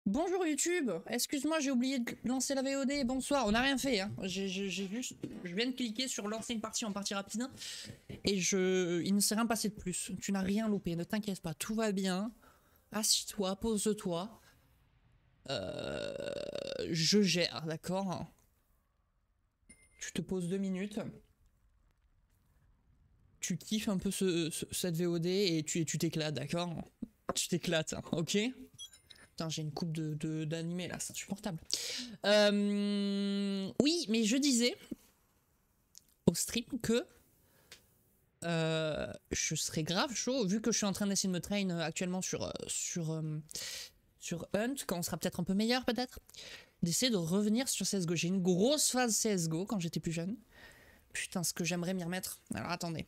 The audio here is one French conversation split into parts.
Bonjour YouTube, excuse-moi j'ai oublié de lancer la VOD, bonsoir, on n'a rien fait hein. Je viens de cliquer sur lancer une partie en partie rapide et il ne s'est rien passé de plus, tu n'as rien loupé, ne t'inquiète pas, tout va bien, assis-toi, pose-toi, je gère, d'accord? Tu te poses 2 minutes, tu kiffes un peu cette VOD et tu t'éclates, d'accord? Tu t'éclates, hein, ok? Putain, j'ai une coupe d'animé là, c'est insupportable. Oui, mais je disais au stream que je serais grave chaud, vu que je suis en train d'essayer de me train actuellement sur Hunt, quand on sera peut-être un peu meilleur, peut-être, d'essayer de revenir sur CSGO. J'ai une grosse phase CSGO quand j'étais plus jeune. Putain, ce que j'aimerais m'y remettre. Alors attendez.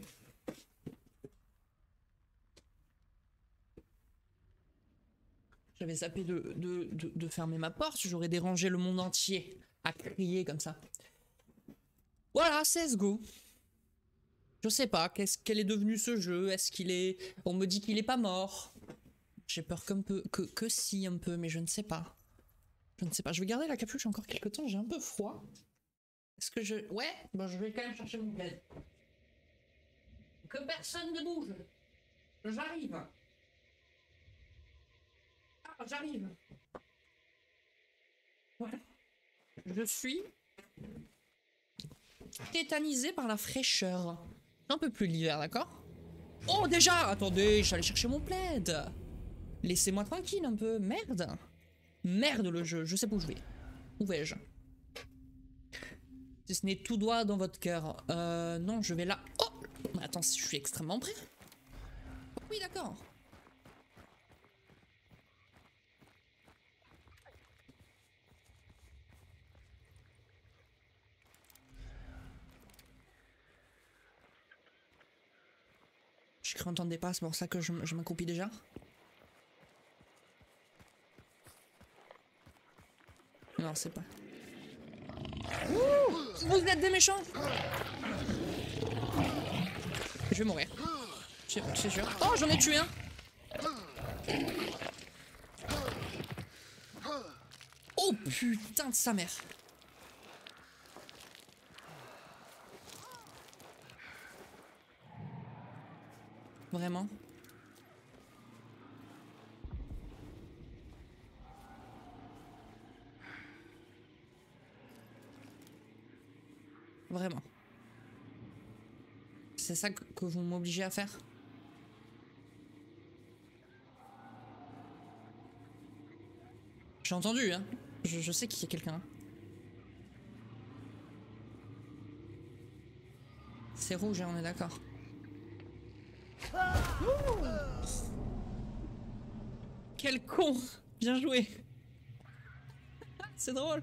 J'avais zappé de fermer ma porte, j'aurais dérangé le monde entier à crier comme ça. Voilà, CSGO. Je sais pas, quel est devenu ce jeu? Est-ce qu'il est... On me dit qu'il est pas mort. J'ai peur que si un peu, mais je ne sais pas. Je ne sais pas, je vais garder la capuche encore quelques temps, j'ai un peu froid. Est-ce que je... Ouais, bon je vais quand même chercher mon plaid. Que personne ne bouge. J'arrive. Ah, j'arrive. Voilà. Je suis tétanisé par la fraîcheur. Un peu plus l'hiver, d'accord? Oh déjà, attendez, j'allais chercher mon plaid. Laissez-moi tranquille un peu, merde. Merde le jeu, je sais pas où je vais. Où vais-je? Si ce n'est tout droit dans votre cœur. Non, je vais là. Oh! Attends, je suis extrêmement près. Oui, d'accord. Je cru entendre des pas, c'est pour ça que je m'accroupis déjà. Non, c'est pas. Ouh, vous êtes des méchants! Je vais mourir. C'est sûr. Oh, j'en ai tué un! Oh putain de sa mère! Vraiment? Vraiment. C'est ça que vous m'obligez à faire? J'ai entendu, hein. Je sais qu'il y a quelqu'un. C'est rouge, hein, on est d'accord. Quel con! Bien joué! C'est drôle!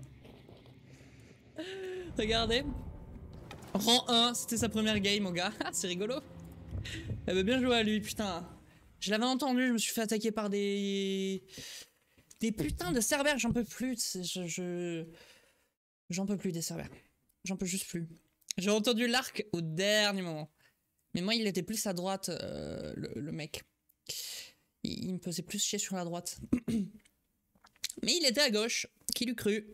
Regardez. Rang 1, c'était sa première game, au gars. C'est rigolo. Eh ben, bien joué à lui, putain. Je l'avais entendu, je me suis fait attaquer par des putains de cerbères, j'en peux plus. J'en peux plus des cerbères. J'en peux juste plus. J'ai entendu l'arc au dernier moment. Mais moi, il était plus à droite, le mec. Il me faisait plus chier sur la droite. Mais il était à gauche. Qui l'eût cru?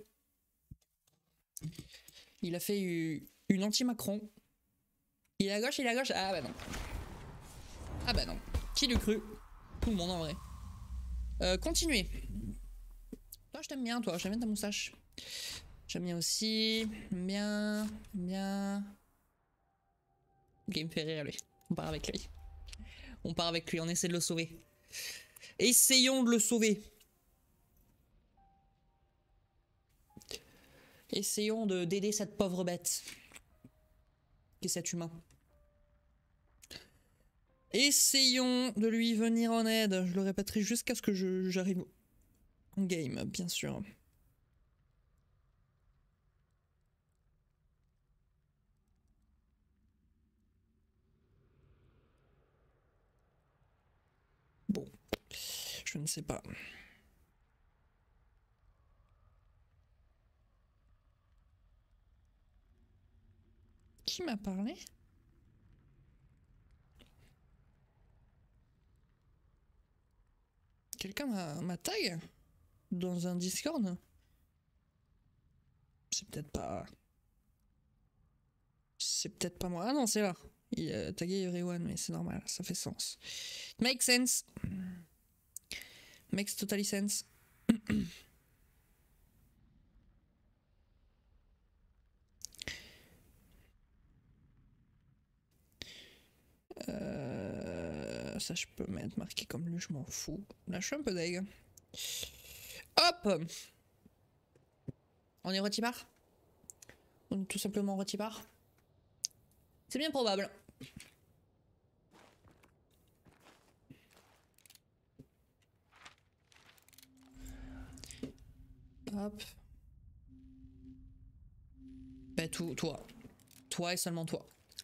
Il a fait une anti-Macron. Il est à gauche, il est à gauche. Ah bah non. Ah bah non. Qui l'eût cru? Tout le monde en vrai. Continuez. Toi, je t'aime bien, toi. J'aime bien ta moustache. J'aime bien aussi. Bien. Bien. Ok, il me fait rire, lui. On part avec lui. On part avec lui, on essaie de le sauver. Essayons de le sauver. Essayons d'aider cette pauvre bête. Qui est cet humain. Essayons de lui venir en aide. Je le répéterai jusqu'à ce que j'arrive en game, bien sûr. Bon, je ne sais pas. Qui m'a parlé? Quelqu'un m'a tag? dans un Discord? C'est peut-être pas... C'est peut-être pas moi. Ah non, c'est là. Il a tagué everyone, mais c'est normal, ça fait sens. Makes sense. Makes totally sense. Ça, je peux mettre marqué comme lui, je m'en fous. Là, je suis un peu deg. Hop! On est retibar? On est tout simplement retibar? C'est bien probable. Hop. Bah, toi. Toi et seulement toi.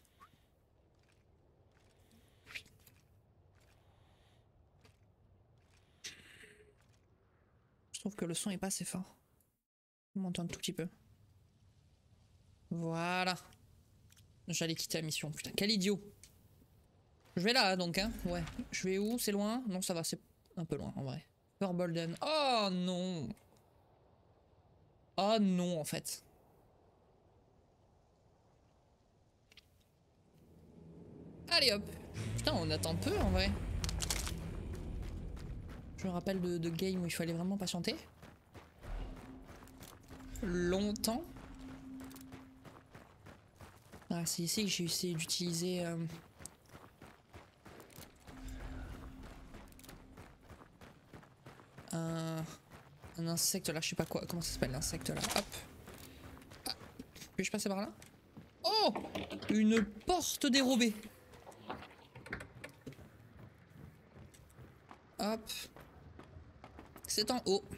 Je trouve que le son est pas assez fort. On m'entend un tout petit peu. Voilà. J'allais quitter la mission. Putain, quel idiot. Je vais là, donc, hein. Ouais. Je vais où? C'est loin? Non, ça va, c'est un peu loin, en vrai. Bolden. Oh non. Oh non, en fait. Allez, hop. Putain, on attend peu, en vrai. Je me rappelle de game où il fallait vraiment patienter. Longtemps. Ah, c'est ici que j'ai essayé d'utiliser... un insecte là, je sais pas quoi, comment ça s'appelle l'insecte là. Hop. Ah, puis-je passer par là? Oh! Une porte dérobée. Hop. C'est en haut.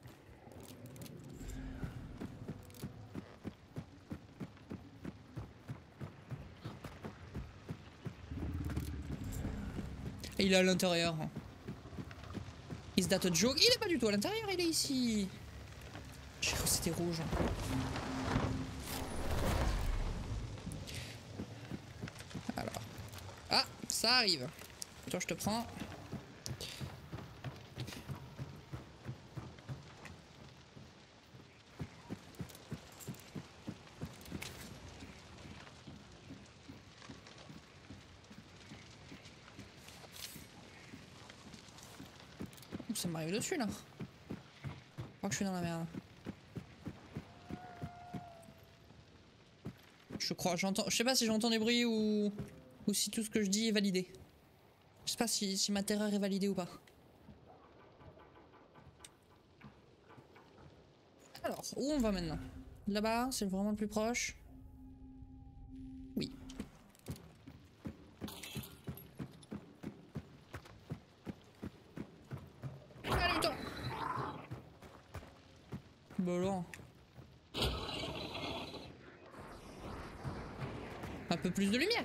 Et il est à l'intérieur. Is that a joke? Il est pas du tout à l'intérieur, il est ici. J'ai cru que c'était rouge. Alors. Ah, ça arrive. Toi, je te prends. Ça m'arrive dessus là. Je crois que je suis dans la merde. Je crois, j'entends. Je sais pas si j'entends des bruits ou si tout ce que je dis est validé. Je sais pas si ma terreur est validée ou pas. Alors, où on va maintenant? Là-bas, c'est vraiment le plus proche. Oui. Allez, putain! Bon, un peu plus de lumière.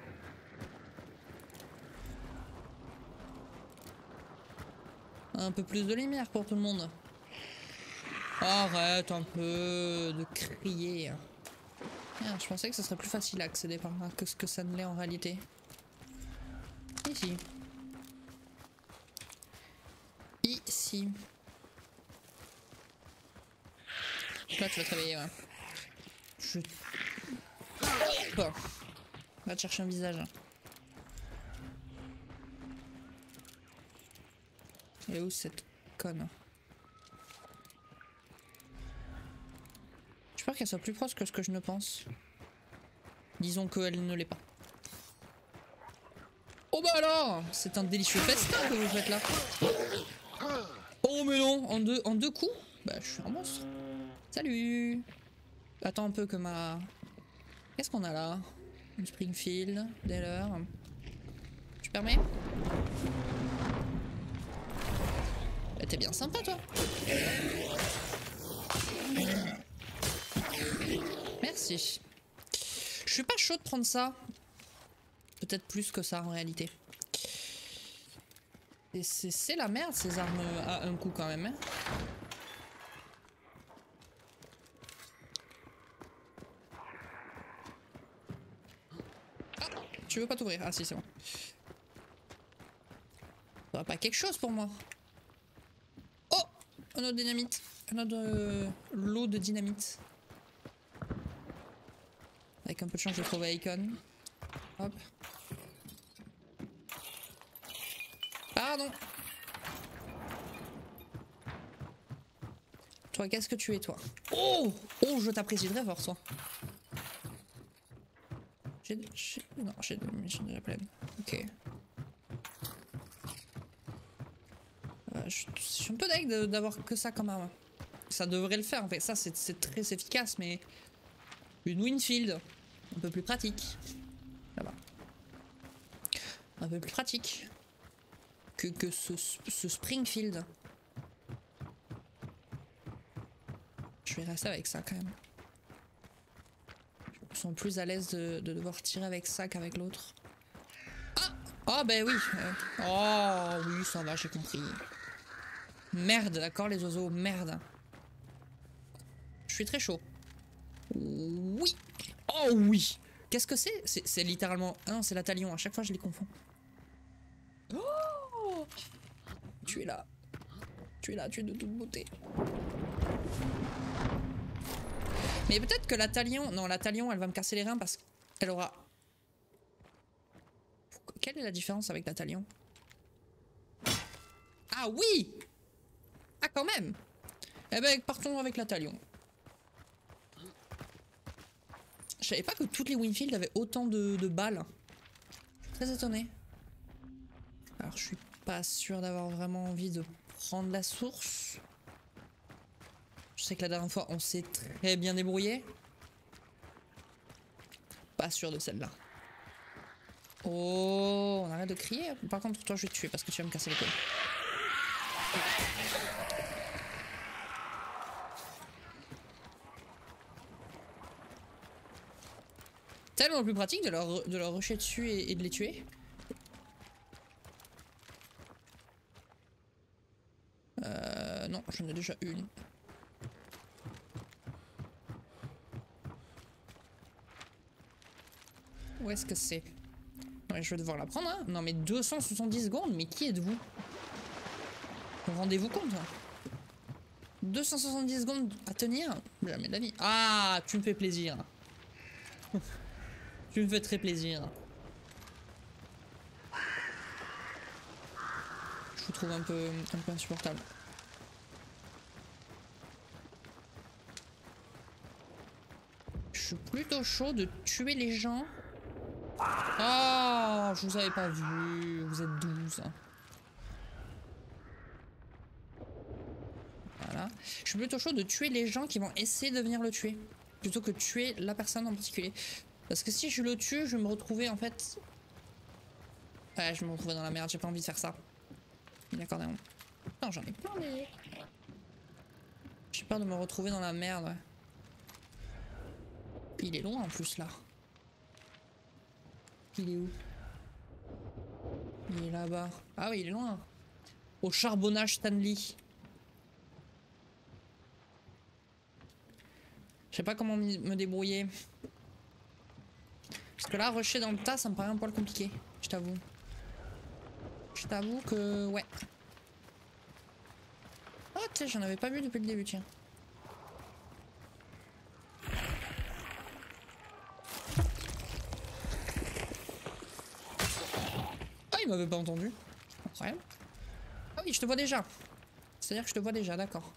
Un peu plus de lumière pour tout le monde. Arrête un peu de crier. Merde, je pensais que ce serait plus facile à accéder par là que ce que ça ne l'est en réalité. Ici. Ici. Là, tu vas te réveiller, ouais. Je... Bon. Va te chercher un visage. Elle est où cette conne? J'ai peur qu'elle soit plus proche que ce que je ne pense. Disons qu'elle ne l'est pas. Oh bah alors! C'est un délicieux festin que vous faites là. Oh mais non! En deux coups? Bah je suis un monstre. Salut! Attends un peu que ma... Qu'est-ce qu'on a là? Une Springfield, Deller. Tu permets? Bah, t'es bien sympa toi. Merci. Je suis pas chaud de prendre ça. Peut-être plus que ça en réalité. Et c'est la merde ces armes à un coup quand même. Hein. Ah, tu veux pas t'ouvrir? Ah si c'est bon. T'auras pas quelque chose pour moi? Oh Un autre dynamite. Un autre lot de dynamite. Avec un peu de chance, je trouve Icon. Hop. Pardon. Toi, qu'est-ce que tu es, toi? Oh! Oh, je t'apprécie très fort, toi. Non, j'ai déjà pleine. Ok. Je suis un peu deg d'avoir que ça comme arme. Ça devrait le faire, en fait. Ça, c'est très efficace, mais... Une Winfield. Un peu plus pratique. Là-bas. Un peu plus pratique. Que ce Springfield. Je vais rester avec ça, quand même. Je me sens plus à l'aise de devoir tirer avec ça qu'avec l'autre. Ah! Oh, ben oui. Oh, oui, ça va, j'ai compris. Merde, d'accord, les oiseaux, merde. Je suis très chaud. Oui. Oh oui. Qu'est-ce que c'est? C'est littéralement... Ah non, c'est la talion, à chaque fois je les confonds. Oh! Tu es là. Tu es là, tu es de toute beauté. Mais peut-être que la talion... Non, la talion, elle va me casser les reins parce qu'elle aura... Quelle est la différence avec la talion? Ah oui! Ah, quand même! Eh ben, partons avec la talion. Je savais pas que toutes les Winfield avaient autant de balles. Je suis très étonnée. Alors, je suis pas sûre d'avoir vraiment envie de prendre la source. Je sais que la dernière fois, on s'est très bien débrouillé. Pas sûr de celle-là. Oh, on arrête de crier. Par contre, toi, je vais te tuer parce que tu vas me casser les couilles. Tellement plus pratique de leur rusher dessus et de les tuer. Non, j'en ai déjà une. Où est-ce que c'est? Non mais je vais devoir la prendre, hein. Non mais 270 secondes, mais qui êtes-vous? Rendez-vous compte, hein. 270 secondes à tenir? Jamais de la vie. Ah, tu me fais plaisir. Tu me fais très plaisir. Je vous trouve un peu insupportable. Je suis plutôt chaud de tuer les gens. Ah, je vous avais pas vu. Vous êtes 12. Voilà. Je suis plutôt chaud de tuer les gens qui vont essayer de venir le tuer. Plutôt que de tuer la personne en particulier. Parce que si je le tue, je vais me retrouver en fait... Ouais, je vais me retrouver dans la merde. J'ai pas envie de faire ça. D'accord, non. Non, j'en ai plein des... J'ai peur de me retrouver dans la merde, ouais. Il est loin en plus là. Il est où? Il est là-bas. Ah oui, il est loin. Au charbonnage Stanley. Je sais pas comment me débrouiller. Parce que là, rusher dans le tas, ça me paraît un poil compliqué. Je t'avoue. Je t'avoue que... Ouais. Oh, tiens, j'en avais pas vu depuis le début, tiens. Ah, il m'avait pas entendu. Incroyable. Ah oui, je te vois déjà. C'est-à-dire que je te vois déjà, d'accord.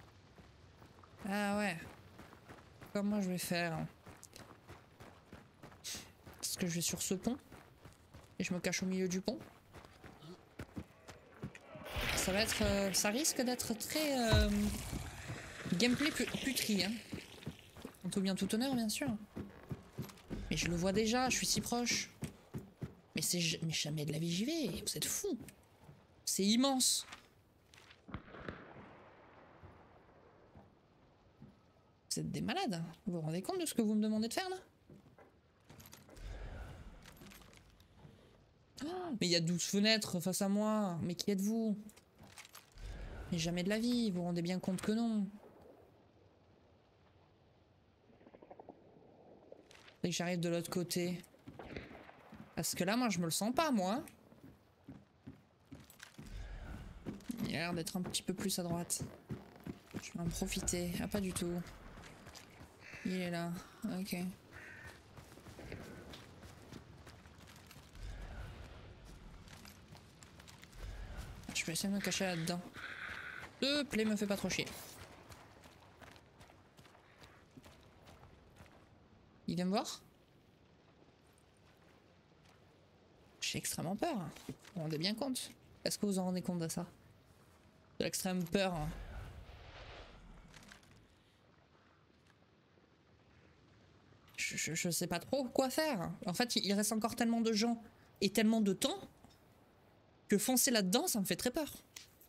Ah ouais. Comment je vais faire? Est-ce que je vais sur ce pont? Et je me cache au milieu du pont? Ça va être... ça risque d'être très... gameplay putri, hein. En tout bien tout honneur, bien sûr. Mais je le vois déjà, je suis si proche. Mais jamais de la vie j'y vais. Vous êtes fous. C'est immense. Vous êtes des malades. Vous vous rendez compte de ce que vous me demandez de faire là? Oh, mais il y a 12 fenêtres face à moi. Mais qui êtes-vous? Mais jamais de la vie. Vous vous rendez bien compte que non. Et que j'arrive de l'autre côté. Parce que là, moi, je me le sens pas, moi. Il a l'air d'être un petit peu plus à droite. Je vais en profiter. Ah, pas du tout. Il est là. Ok. Je vais essayer de me cacher là-dedans. S'il te plaît, me fais pas trop chier. Il vient me voir? J'ai extrêmement peur. Vous vous rendez bien compte? Est-ce que vous en rendez compte de ça? De l'extrême peur. Je sais pas trop quoi faire. En fait, il reste encore tellement de gens et tellement de temps que foncer là-dedans, ça me fait très peur.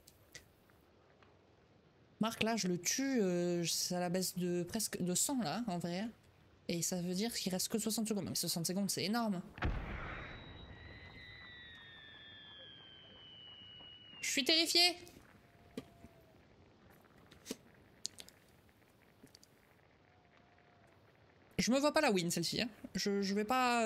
Marc, là, je le tue, c'est à la baisse de presque de 100 là, en vrai. Et ça veut dire qu'il reste que 60 secondes. Mais 60 secondes, c'est énorme. Je suis terrifiée. Je me vois pas la win, celle-ci. Hein. Je vais pas...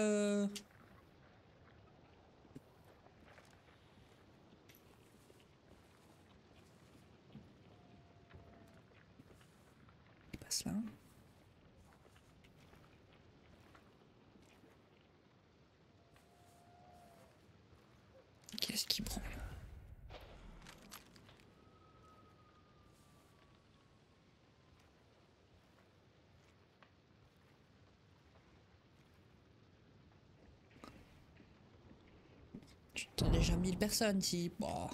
Il passe là. Qu'est-ce qu'il prend là? T'as déjà 1000 personnes, si... Bon.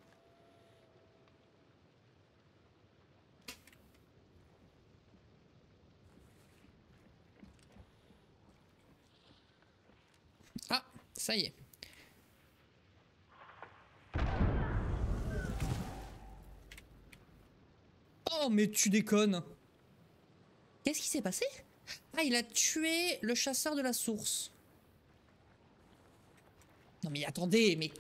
Ah, ça y est. Oh, mais tu déconnes. Qu'est-ce qui s'est passé? Ah, il a tué le chasseur de la source. Non mais attendez, mais...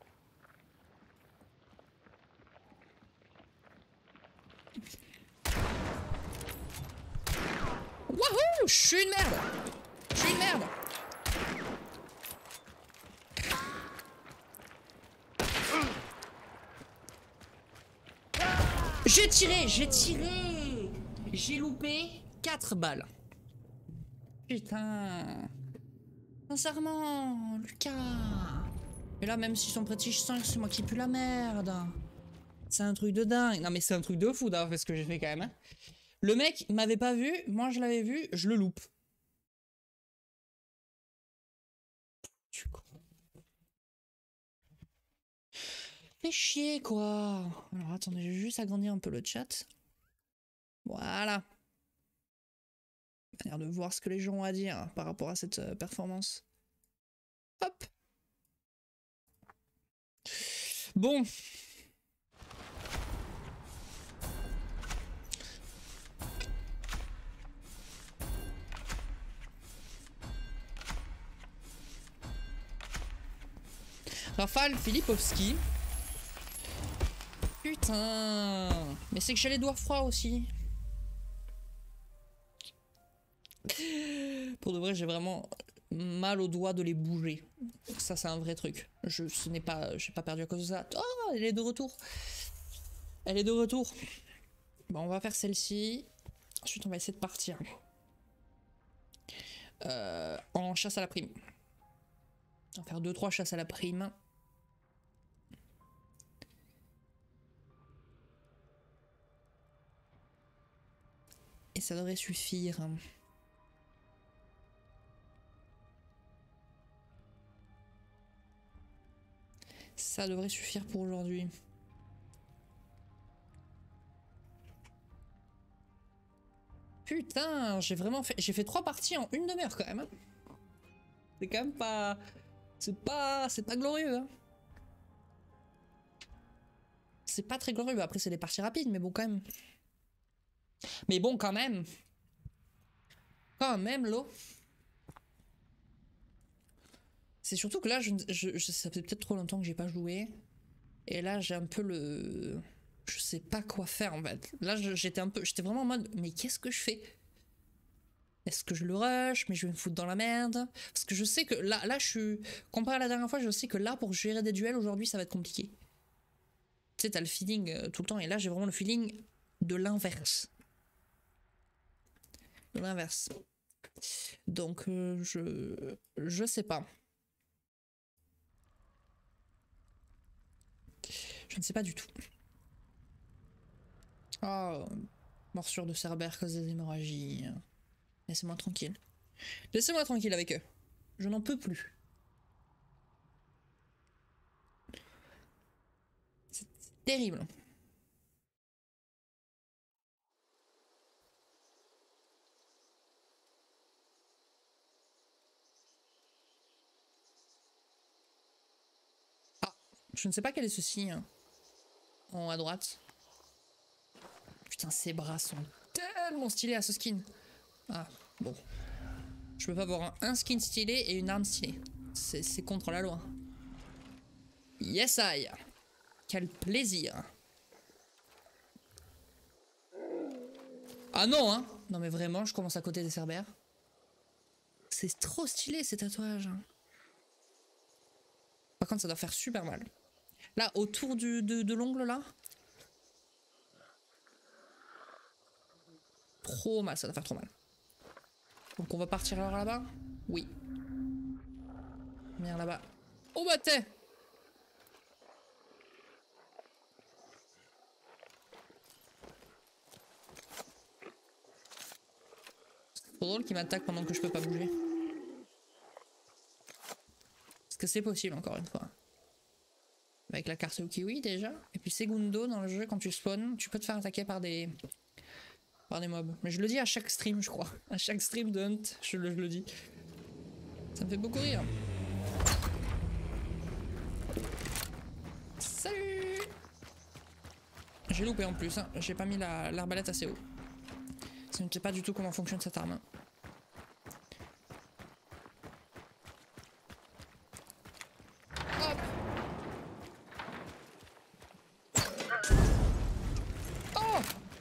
Wouhou! Je suis une merde! Je suis une merde! J'ai tiré! J'ai tiré! J'ai loupé 4 balles. Putain. Sincèrement, Lucas. Et là, même si son prestige 5, c'est moi qui pue la merde. C'est un truc de dingue. Non mais c'est un truc de fou d'avoir fait ce que j'ai fait quand même. Hein. Le mec m'avait pas vu, moi je l'avais vu, je le loupe. Tu con. Fais chier quoi. Alors attendez, je vais juste agrandir un peu le chat. Voilà. Manière de voir ce que les gens ont à dire par rapport à cette performance. Hop. Bon. Rafal Filipovski. Putain. Mais c'est que j'ai les doigts froids aussi. Pour de vrai, j'ai vraiment mal aux doigts de les bouger. Ça, c'est un vrai truc. J'ai pas perdu à cause de ça. Oh, elle est de retour. Elle est de retour. Bon, on va faire celle-ci. Ensuite, on va essayer de partir. En chasse à la prime. On va faire 2-3 chasses à la prime. Et ça devrait suffire. Ça devrait suffire pour aujourd'hui. Putain, j'ai vraiment fait... J'ai fait 3 parties en une demi-heure quand même. Hein. C'est quand même pas... C'est pas glorieux. Hein. C'est pas très glorieux. Après, c'est des parties rapides, mais bon, quand même. Mais bon, quand même. Quand même, l'eau. C'est surtout que là, ça fait peut-être trop longtemps que j'ai pas joué. Et là, j'ai un peu le... Je sais pas quoi faire, en fait. Là, j'étais vraiment en mode, mais qu'est-ce que je fais? Est-ce que je le rush? Mais je vais me foutre dans la merde. Parce que je sais que là, je suis... Comparé à la dernière fois, je sais que là, pour gérer des duels, aujourd'hui, ça va être compliqué. Tu sais, t'as le feeling tout le temps. Et là, j'ai vraiment le feeling de l'inverse. De l'inverse. Donc, je sais pas. Je ne sais pas du tout. Oh, morsure de Cerbère cause des hémorragies. Laissez-moi tranquille. Laissez-moi tranquille avec eux. Je n'en peux plus. C'est terrible. Ah, je ne sais pas quel est ce signe. En haut à droite. Putain, ses bras sont tellement stylés à ce skin. Ah, bon. Je peux pas avoir un skin stylé et une arme stylée. C'est contre la loi. Yes, I. Quel plaisir. Ah non, hein. Non mais vraiment, je commence à côté des Cerbères. C'est trop stylé ces tatouages. Par contre, ça doit faire super mal. Là, autour de l'ongle, là. Trop mal, ça doit faire trop mal. Donc on va partir alors là-bas? Oui. Viens là-bas. Oh bah t'es! C'est trop drôle qu'il m'attaque pendant que je peux pas bouger. Est-ce que c'est possible encore une fois? Avec la carte au kiwi déjà. Et puis Segundo dans le jeu, quand tu spawns, tu peux te faire attaquer par des mobs. Mais je le dis à chaque stream, je crois. À chaque stream de Hunt, je le dis. Ça me fait beaucoup rire. Salut! J'ai loupé en plus, hein. J'ai pas mis l'arbalète assez haut. Je ne sais pas du tout comment fonctionne cette arme. Hop! Oh!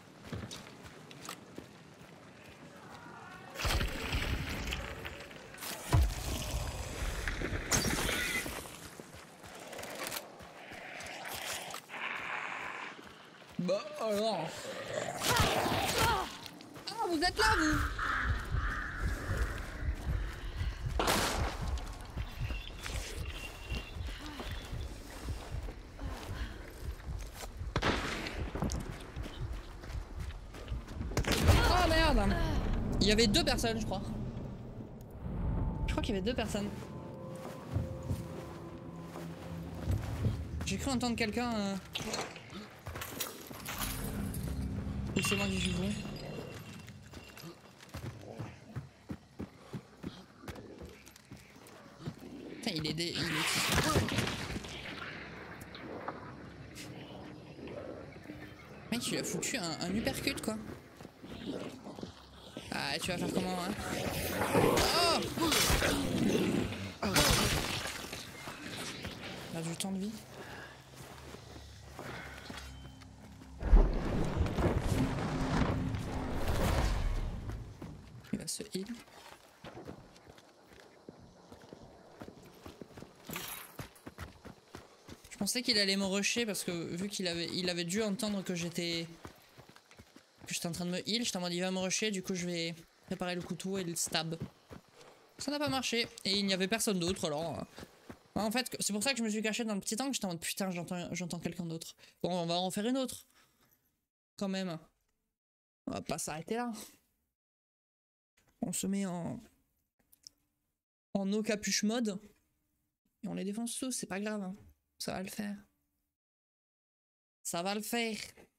Bah alors. Ah, vous êtes là, vous? Oh merde! Il y avait deux personnes, je crois. Je crois qu'il y avait deux personnes. J'ai cru entendre quelqu'un. Ou c'est moi qui suis bon. Putain, il est. Mec, tu lui as foutu un uppercut quoi. Ah, tu vas faire comment, hein? Oh! On a du temps de vie. Il va se heal. Je pensais qu'il allait me rusher parce que vu qu'il avait dû entendre que j'étais en train de me heal, j'étais en mode il va me rusher, du coup je vais préparer le couteau et le stab. Ça n'a pas marché et il n'y avait personne d'autre alors. En fait, c'est pour ça que je me suis caché dans le petit angle, j'étais en mode putain j'entends quelqu'un d'autre. Bon, on va en faire une autre. Quand même. On va pas s'arrêter là. On se met en no capuche mode et on les défonce tous, c'est pas grave. Hein. Ça va le faire. Ça va le faire.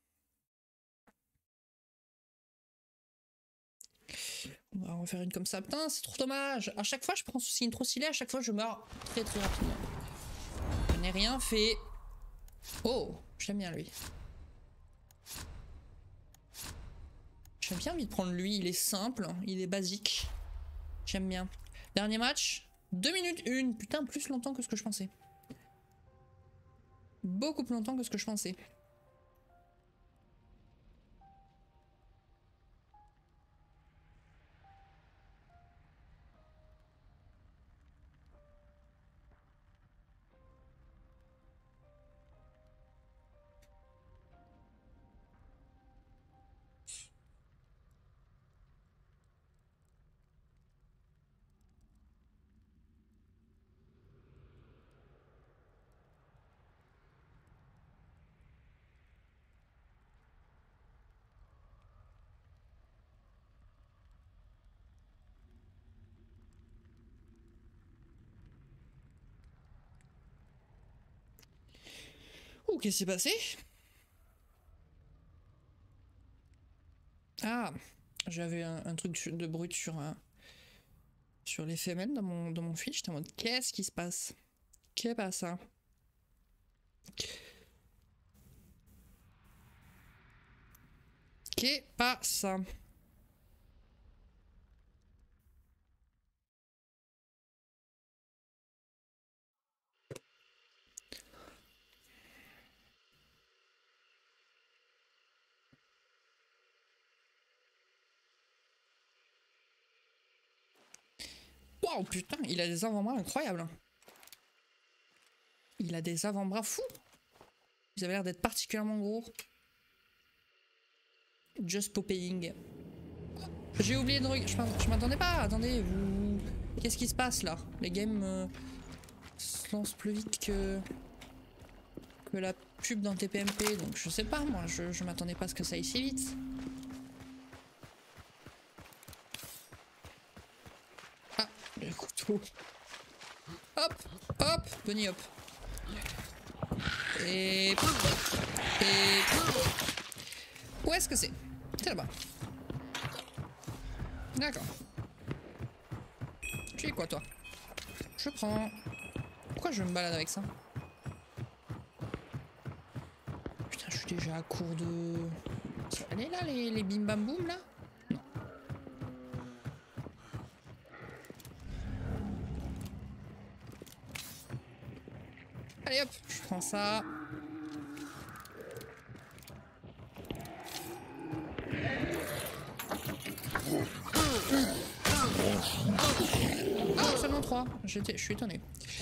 On va en faire une comme ça. Putain, c'est trop dommage. À chaque fois, je prends ce signe trop stylé. À chaque fois, je meurs très très rapidement. Je n'ai rien fait. Oh, j'aime bien lui. J'ai bien envie de prendre lui. Il est simple, il est basique. J'aime bien. Dernier match. 2 minutes 1. Putain, plus longtemps que ce que je pensais. Beaucoup plus longtemps que ce que je pensais. Ouh, qu'est-ce qui s'est passé? Ah, j'avais un truc de brut sur les femelles dans mon fil. J'étais en mode, qu'est-ce qui se passe? Qu'est pas ça? Qu'est pas ça? Waouh, putain, il a des avant-bras incroyables. Hein. Il a des avant-bras fous. Ils avaient l'air d'être particulièrement gros. Just popping. J'ai oublié de regarder. Je m'attendais pas. Attendez, vous. Qu'est-ce qui se passe là? Les games se lancent plus vite que la pub dans TPMP. Donc je sais pas, moi. Je m'attendais pas à ce que ça aille si vite. Ah, le couteau. Hop, hop, Bunny hop. Et. Où est-ce que c'est? C'est là-bas. D'accord. Tu es quoi, toi? Je prends. Pourquoi je me balade avec ça? Putain, je suis déjà à court de. Elle est là, les bim bam boum, là? Non. Allez hop, je prends ça. Ah, seulement 3. Je suis étonné.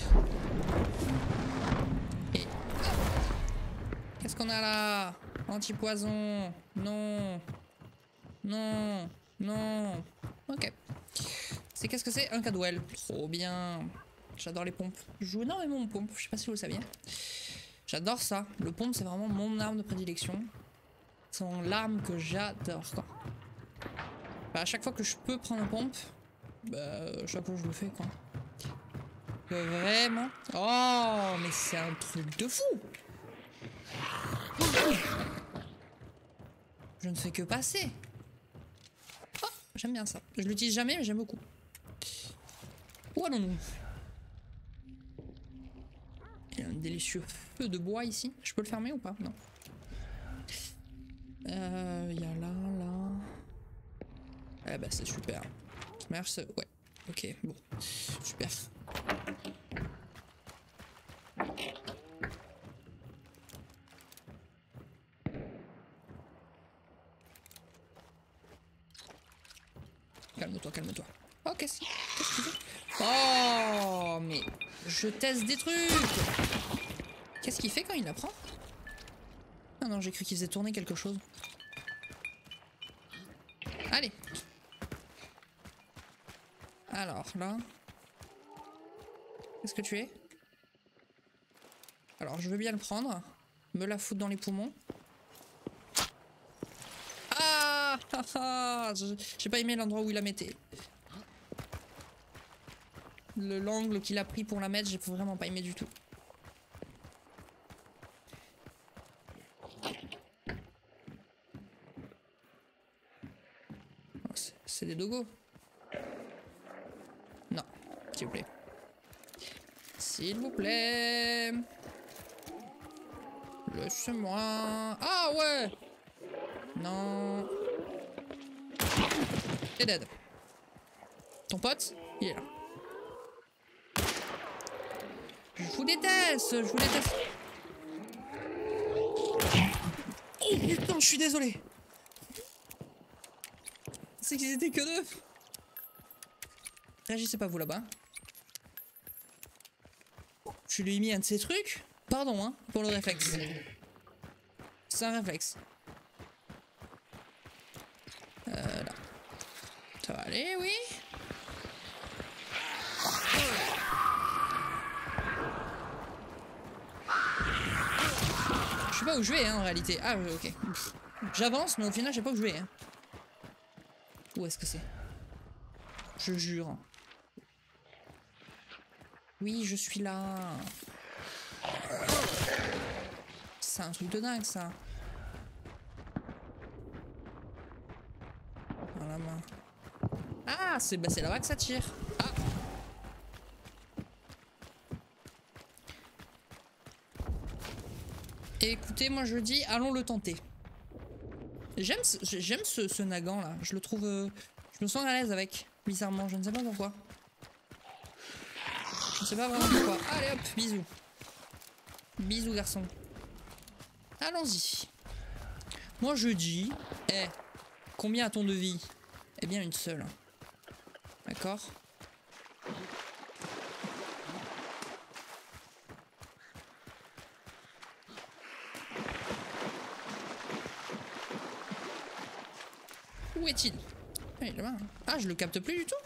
Et... Qu'est-ce qu'on a là? Anti-poison. Non. Non. Non. Ok. C'est qu'est-ce que c'est? Un Cadwell. Trop bien. J'adore les pompes. Je joue énormément aux pompes. Je sais pas si vous le saviez. J'adore ça. Le pompe, c'est vraiment mon arme de prédilection. C'est l'arme que j'adore, quoi. Bah, à chaque fois que je peux prendre un pompe, bah, chaque fois je le fais, quoi. Vraiment. Oh, mais c'est un truc de fou. Je ne fais que passer. Oh, j'aime bien ça. Je l'utilise jamais, mais j'aime beaucoup. Où allons-nous? Il y a un délicieux feu de bois ici. Je peux le fermer ou pas? Non. Il y a là. Eh bah c'est super. Merci. Ouais. Ok, bon. Super. Calme-toi, calme-toi. Oh, qu'est-ce qu'il fait? Oh, mais je teste des trucs. Qu'est-ce qu'il fait quand il apprend? Ah non, j'ai cru qu'il faisait tourner quelque chose. Allez. Alors, là. Qu'est-ce que tu es? Alors, je veux bien le prendre. Me la foutre dans les poumons. Ah, ah, ah, j'ai pas aimé l'endroit où il la mettait. L'angle qu'il a pris pour la mettre, j'ai vraiment pas aimé du tout. C'est des dogos. Non, s'il vous plaît. S'il vous plaît. Laisse-moi. Ah ouais. Non. T'es dead. Ton pote, il est là. Je vous déteste, je vous déteste. Oh putain, je suis désolé. C'est qu'ils étaient que deux. Réagissez pas vous là-bas. Je lui ai mis un de ces trucs. Pardon hein, pour le réflexe. C'est un réflexe. Là. Ça va aller, oui. Je sais pas où je vais hein, en réalité. Ah ok. J'avance mais au final je sais pas où je vais. Hein. Où est-ce que c'est? Je jure. Oui, je suis là. C'est un truc de dingue ça. Voilà, bah. Ah, c'est là-bas que ça tire. Ah. Et écoutez, moi je dis, allons le tenter. J'aime ce Nagant là. Je le trouve... je me sens à l'aise avec, bizarrement. Je ne sais pas pourquoi. Je ne sais pas vraiment pourquoi. Allez hop, bisous. Bisous garçon. Allons-y. Moi je dis... Eh, combien a-t-on de vie? Eh bien une seule. D'accord. Où est-il? Ah, il est là-bas. Ah, je le capte plus du tout.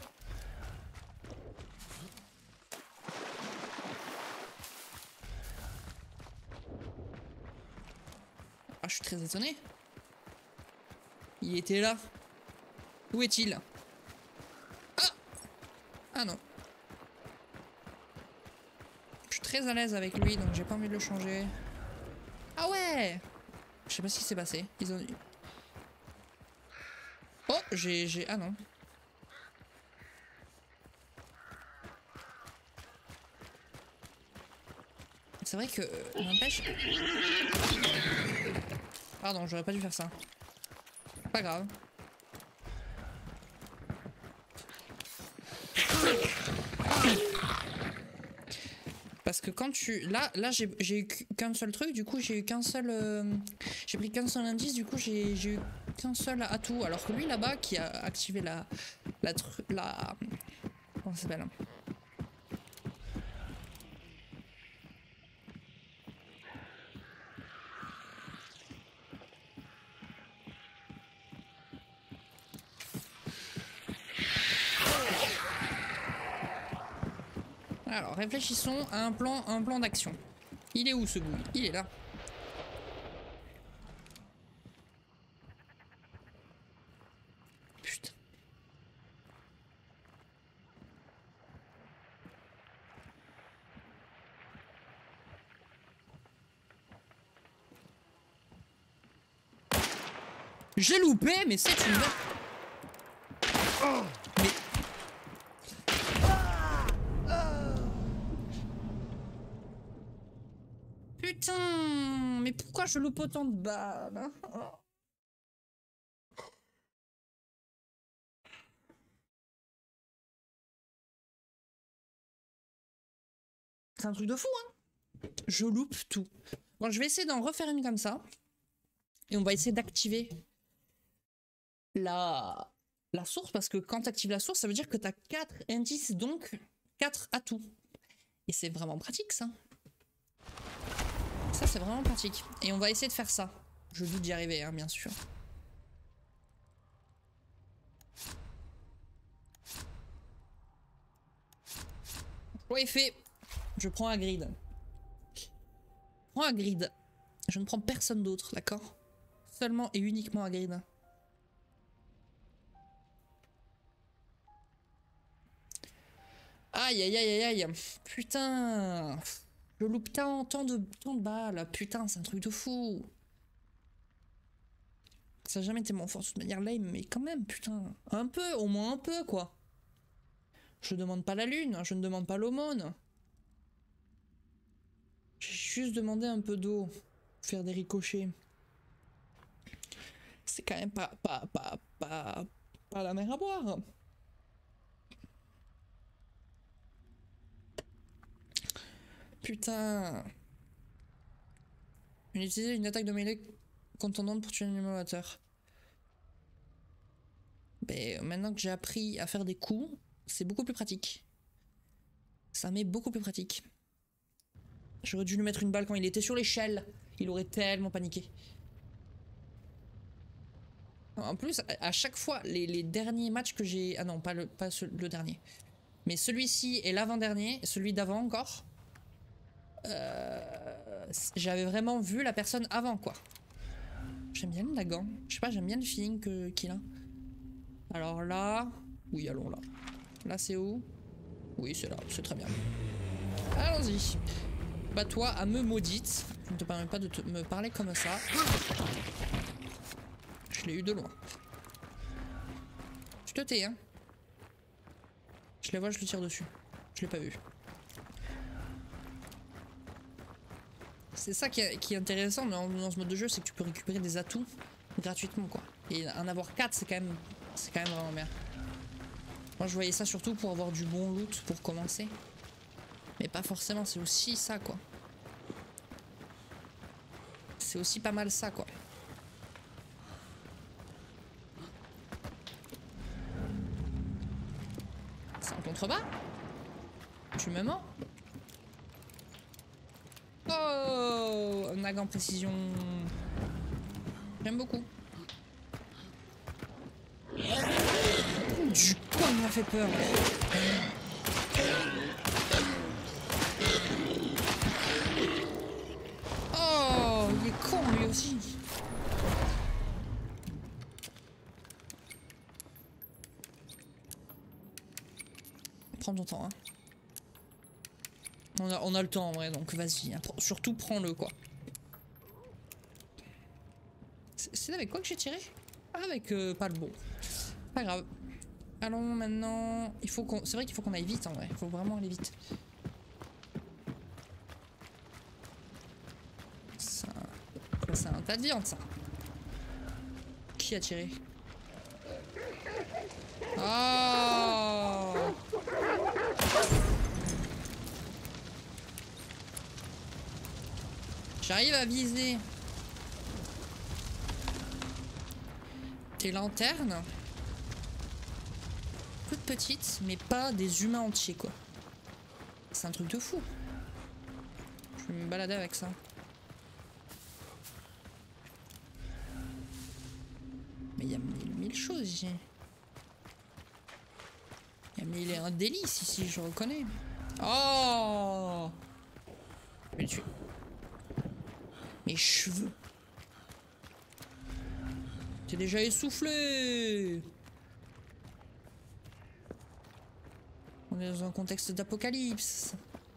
Ah, je suis très étonné. Il était là. Où est-il? Ah! Ah non. Je suis très à l'aise avec lui, donc j'ai pas envie de le changer. Ah ouais! Je sais pas ce qui s'est passé. Ils ont... Oh, j'ai... Ah non. C'est vrai que... N'empêche... Pardon, j'aurais pas dû faire ça. Pas grave. Parce que quand tu... Là j'ai eu qu'un seul truc, du coup j'ai eu qu'un seul... J'ai pris qu'un seul indice, du coup j'ai eu qu'un seul atout. Alors que lui là-bas qui a activé la... Comment ça s'appelle? Alors réfléchissons à un plan d'action. Il est où ce bout? Il est là. Putain. J'ai loupé, mais c'est une... Mais... Putain, mais pourquoi je loupe autant de balles? C'est un truc de fou, hein. Je loupe tout. Bon, je vais essayer d'en refaire une comme ça. Et on va essayer d'activer la source. Parce que quand tu actives la source, ça veut dire que tu as 4 indices, donc 4 atouts. Et c'est vraiment pratique, ça. Ça, c'est vraiment pratique. Et on va essayer de faire ça. Je doute d'y arriver, hein, bien sûr. Choix est fait. Je prends Hagrid. Je prends Hagrid. Je ne prends personne d'autre, d'accord? Seulement et uniquement Hagrid. Aïe aïe aïe aïe aïe. Putain. Je loupe tant de balles. Putain, c'est un truc de fou. Ça n'a jamais été mon fort de toute manière lame, mais quand même, putain. Un peu, au moins un peu, quoi. Je demande pas la lune, je ne demande pas l'aumône. J'ai juste demandé un peu d'eau. Faire des ricochets. C'est quand même pas la mer à boire. Putain. Utiliser une attaque de mêlée contondante pour tuer un émulateur. Mais maintenant que j'ai appris à faire des coups, c'est beaucoup plus pratique. Ça m'est beaucoup plus pratique. J'aurais dû lui mettre une balle quand il était sur l'échelle. Il aurait tellement paniqué. En plus, à chaque fois, les derniers matchs que j'ai... Ah non, pas le dernier. Mais celui-ci et l'avant-dernier, celui d'avant encore. J'avais vraiment vu la personne avant, quoi. J'aime bien le Nagant. Je sais pas, j'aime bien le feeling qu'il a. Alors là... Oui, allons là. Là, c'est où? Oui, c'est là, c'est très bien. Allons-y. pas toi à me maudite. Je ne te permets pas de me parler comme ça. Je l'ai eu de loin. Je te tais, hein. Je les vois, je lui tire dessus. Je l'ai pas vu. C'est ça qui est intéressant dans ce mode de jeu, c'est que tu peux récupérer des atouts gratuitement, quoi. Et en avoir 4, c'est quand même vraiment bien. Moi, je voyais ça surtout pour avoir du bon loot pour commencer. Mais pas forcément, c'est aussi ça, quoi. C'est aussi pas mal ça, quoi. C'est en contrebas? Tu me mens? Oh, un nag en précision. J'aime beaucoup. Du coup, il m'a fait peur. Oh, il est con lui aussi. Prends ton temps, hein. On a le temps en vrai, donc vas-y. Hein. Surtout prends-le, quoi. C'est avec quoi que j'ai tiré? Ah, avec pas le bon. Pas grave. Allons maintenant. Il faut qu'on. C'est vrai qu'il faut qu'on aille vite en vrai. Il faut vraiment aller vite. Ça, c'est un tas de viande, ça. Qui a tiré? Oh! J'arrive à viser. Tes lanternes. Toutes petites, mais pas des humains entiers, quoi. C'est un truc de fou. Je vais me balader avec ça. Mais il y a mille choses ici. Il y a mille et un délices ici, je reconnais. Oh! Je vais le tuer. Mes cheveux. T'es déjà essoufflé. On est dans un contexte d'apocalypse.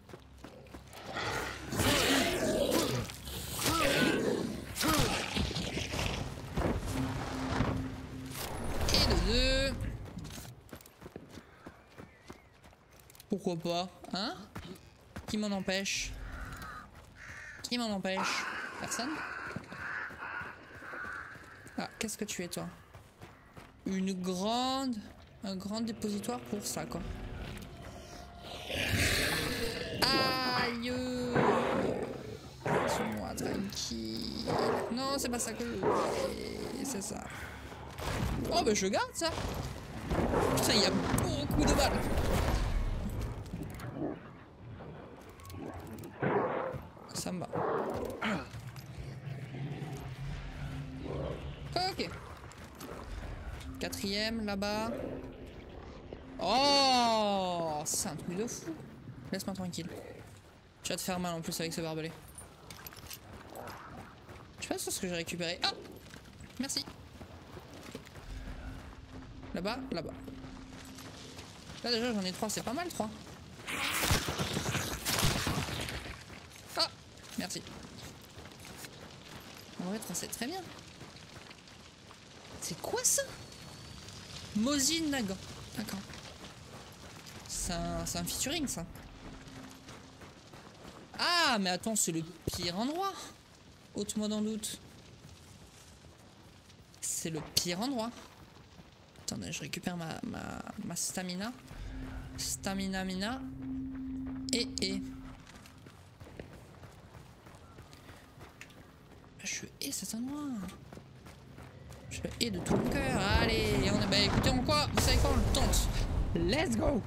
Et de deux. Pourquoi pas, hein? Qui m'en empêche? Qui m'en empêche? Personne? Ah, qu'est-ce que tu es, toi? Un grand dépositoire pour ça, quoi. Aïe! Laisse-moi tranquille. Non, c'est pas ça que je voulais. C'est ça. Oh, bah je garde ça. Putain, il y a beaucoup de balles. Ça me va. Ok. Quatrième, là-bas. Oh, c'est un truc de fou. Laisse-moi tranquille. Tu vas te faire mal en plus avec ce barbelé. Je sais pas sur ce que j'ai récupéré. Ah! Merci. Là-bas, là-bas. Là déjà j'en ai 3, c'est pas mal 3. Ah! Merci. En vrai 3 c'est très bien. C'est quoi ça? Mosin Nagant. D'accord. C'est un featuring ça. Ah mais attends, c'est le pire endroit. Ôte-moi d'en doute. C'est le pire endroit. Attendez, je récupère ma stamina. Stamina mina. Et. Je hais cet endroit. Je hais de tout mon cœur. Allez, on est. Bah écoutez, on quoi? Vous savez quoi? On le tente. Let's go!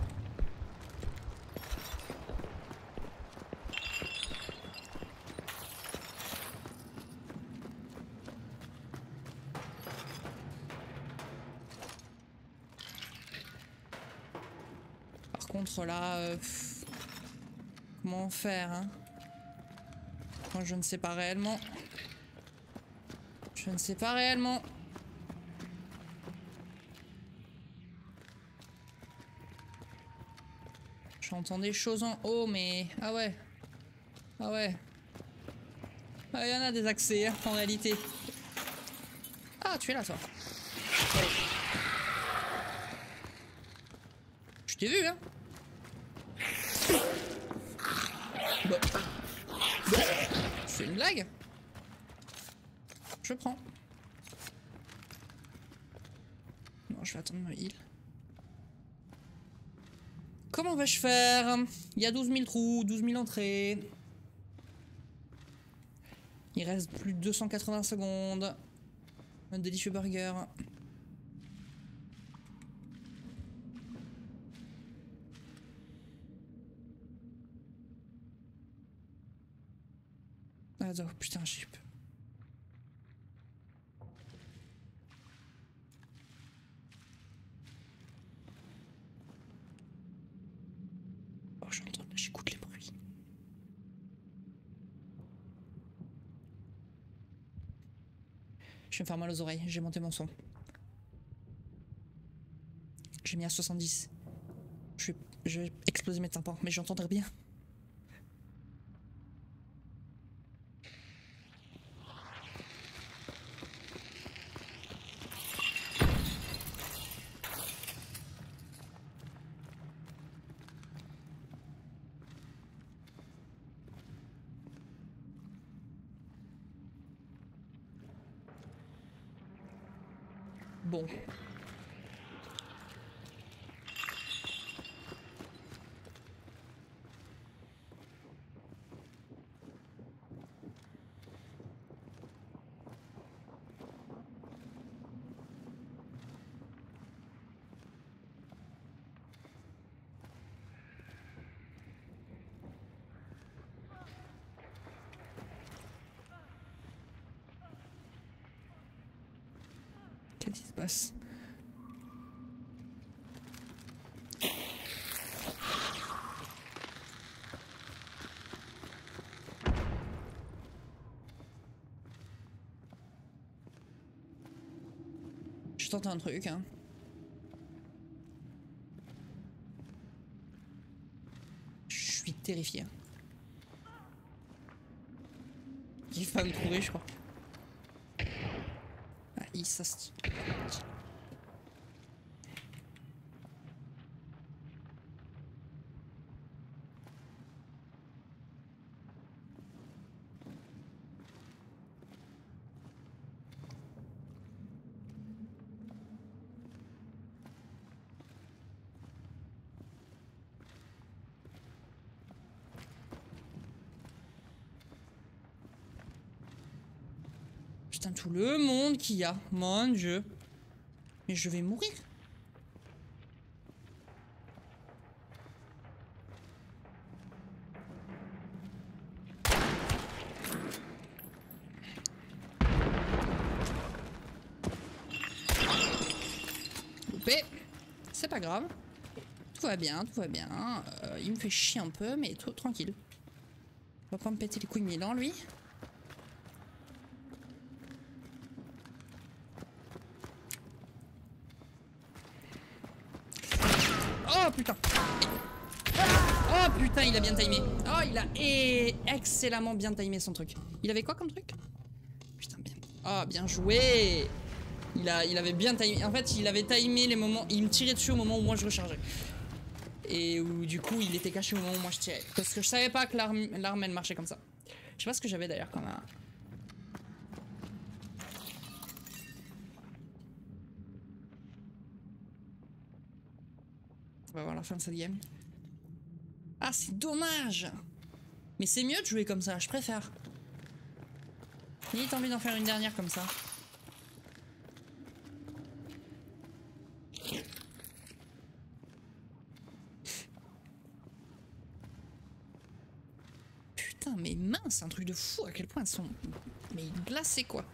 Par contre là, comment faire, hein? Moi je ne sais pas réellement. Je ne sais pas réellement. J'entends des choses en haut, mais... Ah ouais. Ah ouais. Ah, y en a des accès hein, en réalité. Ah, tu es là toi. Je t'ai vu hein. Bah. C'est une blague. Je prends. Non, je vais attendre ma heal. Comment vais-je faire? Il y a 12 000 trous, 12 000 entrées. Il reste plus de 280 secondes. Un délicieux burger. Attends, putain, j'ai peur. Oh, j'entends, j'écoute les bruits. Je vais me faire mal aux oreilles, j'ai monté mon son. J'ai mis à 70. Je vais exploser mes tympans, mais j'entendrai bien. Bon. Qu'est-ce qui se passe? Je tente un truc, hein. Je suis terrifié. Il va me trouver, je crois. Ah, il s'ast... Putain, tout le monde qu'il y a. Mon Dieu. Mais je vais mourir. Loupé. C'est pas grave. Tout va bien, tout va bien. Il me fait chier un peu, mais tout tranquille. On va pas me péter les couilles mille ans, lui. Oh putain. Oh putain, il a bien timé. Oh, il a excellemment bien timé son truc. Il avait quoi comme truc? Putain, bien. Oh, bien joué. Il avait bien timé. En fait, il avait timé les moments. Il me tirait dessus au moment où moi je rechargeais. Et où du coup, il était caché au moment où moi je tirais. Parce que je savais pas que l'arme elle marchait comme ça. Je sais pas ce que j'avais d'ailleurs comme un... On va voir la fin de cette game. Ah, c'est dommage. Mais c'est mieux de jouer comme ça, je préfère. Ni t'as envie d'en faire une dernière comme ça. Putain, mais mince, un truc de fou à quel point elles sont... Mais glacées quoi.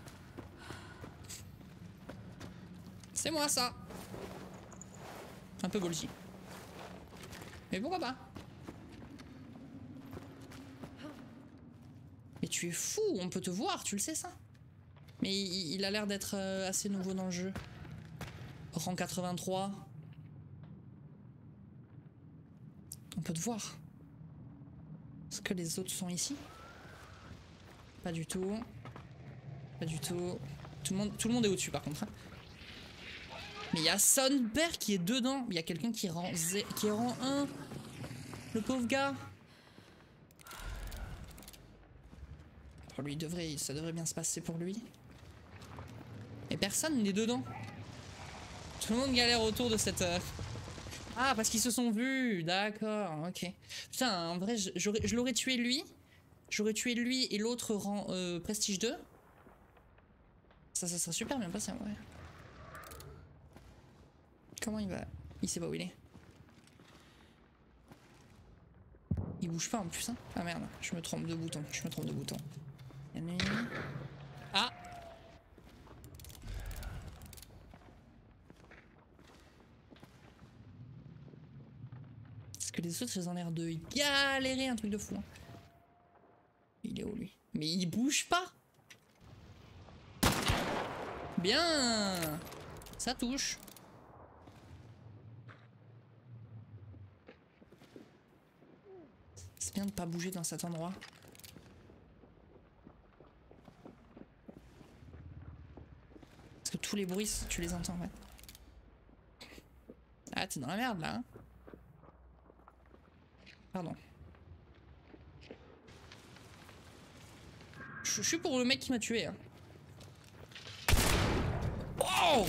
C'est moi ça. Un peu ballsy. Mais pourquoi pas? Mais tu es fou, on peut te voir, tu le sais ça. Mais il a l'air d'être assez nouveau dans le jeu. Rang 83. On peut te voir. Est-ce que les autres sont ici? Pas du tout. Pas du tout. Tout le monde est au-dessus par contre. Hein. Mais il y a Sonberg qui est dedans. Il y a quelqu'un qui est rang 1. Le pauvre gars. Pour lui, ça devrait bien se passer pour lui. Et personne n'est dedans. Tout le monde galère autour de cette... Ah, parce qu'ils se sont vus. D'accord, ok. Putain, en vrai, je l'aurais tué lui. J'aurais tué lui et l'autre rang prestige 2. Ça serait super bien passé en vrai. Comment il va? Il sait pas où il est. Il bouge pas en plus, hein. Ah merde, je me trompe de bouton. Il y en a une. Ah! Parce que les autres, ils ont l'air de galérer un truc de fou. Hein. Il est où lui? Mais il bouge pas! Bien! Ça touche. C'est bien de pas bouger dans cet endroit. Parce que tous les bruits, tu les entends, ouais. Ah, t'es dans la merde là. Hein. Pardon. Je suis pour le mec qui m'a tué. Hein. Oh!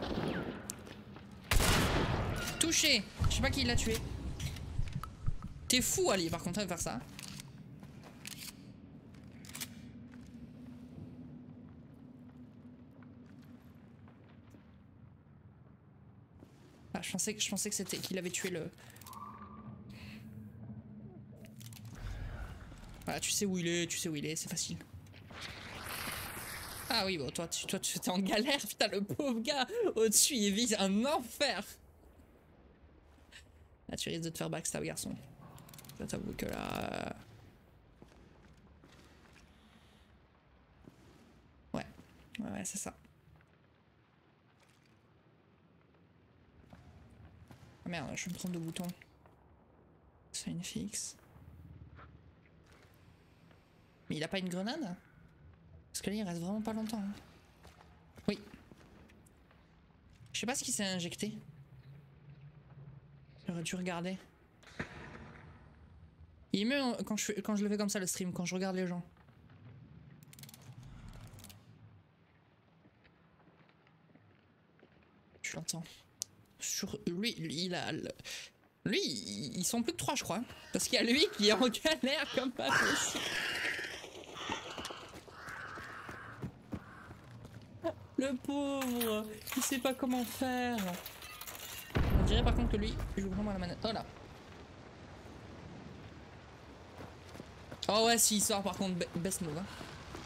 Touché. Je sais pas qui l'a tué. T'es fou, Ali, par contre, de faire ça. Ah, je pensais que c'était qu'il avait tué le... Voilà, tu sais où il est, c'est facile. Ah oui, bon, toi tu étais en galère, putain, le pauvre gars au-dessus, il vise un enfer. Là, tu risques de te faire backstab, garçon. Je t'avoue que là... Ouais, c'est ça. Ah merde, je me trompe de bouton. C'est une fixe. Mais il a pas une grenade? Parce que là, il reste vraiment pas longtemps. Hein. Oui. Je sais pas ce qui s'est injecté. J'aurais dû regarder. Il est mieux quand je le fais comme ça le stream, quand je regarde les gens. Je l'entends. Sur lui, il a... Lui, ils sont plus que 3 je crois. Parce qu'il y a lui qui est en galère comme pas possible. Le pauvre, il sait pas comment faire. On dirait par contre que lui, il joue vraiment à la manette. Oh là. Oh ouais, s'il sort par contre, best move. Hein.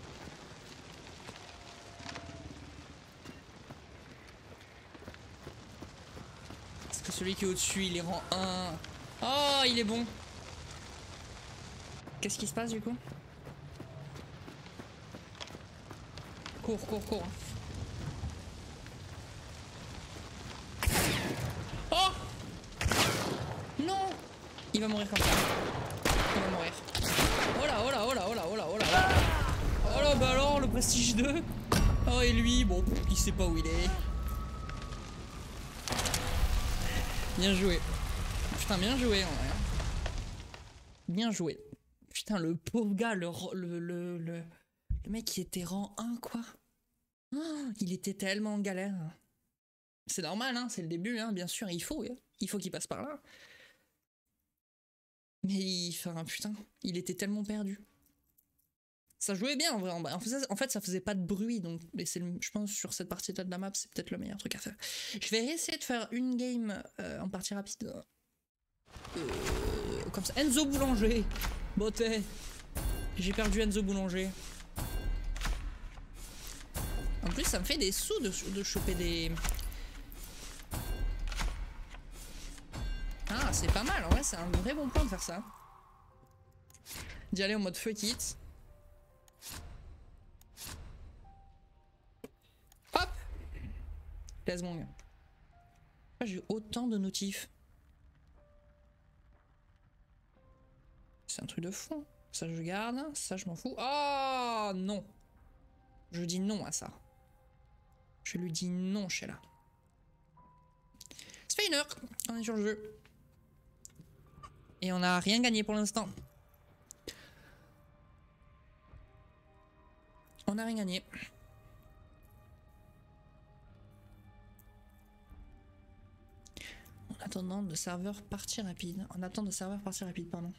Parce que celui qui est au-dessus, il est rang 1. Oh, il est bon. Qu'est-ce qui se passe du coup? Cours. Oh! Non! Il va mourir comme ça. Il va mourir. Oh là. Oh là, bah alors, le prestige 2. Oh, et lui, bon, il sait pas où il est. Bien joué. Putain, bien joué en vrai. Bien joué. Putain, le pauvre gars, le mec qui était rang 1, quoi. Oh, il était tellement en galère. C'est normal, hein, c'est le début, hein, bien sûr, il faut qu'il passe par là. Mais enfin, putain, il était tellement perdu. Ça jouait bien en vrai. En fait, ça faisait pas de bruit, donc je pense sur cette partie-là de la map, c'est peut-être le meilleur truc à faire. Je vais essayer de faire une game en partie rapide. Comme ça. Enzo Boulanger. Beauté. J'ai perdu Enzo Boulanger. En plus, ça me fait des sous de choper des... Ah, c'est pas mal. En vrai, c'est un vrai bon plan de faire ça. D'y aller en mode fuck it. Hop. Let's go. J'ai autant de notifs. c'est un truc de fou. Ça je garde, ça je m'en fous. Oh non. Je dis non à ça. Je lui dis non, Sheila. Ça fait 1 heure, on est sur le jeu. Et on n'a rien gagné pour l'instant. On n'a rien gagné. En attendant de serveur partie rapide. En attendant de serveur partie rapide, pardon.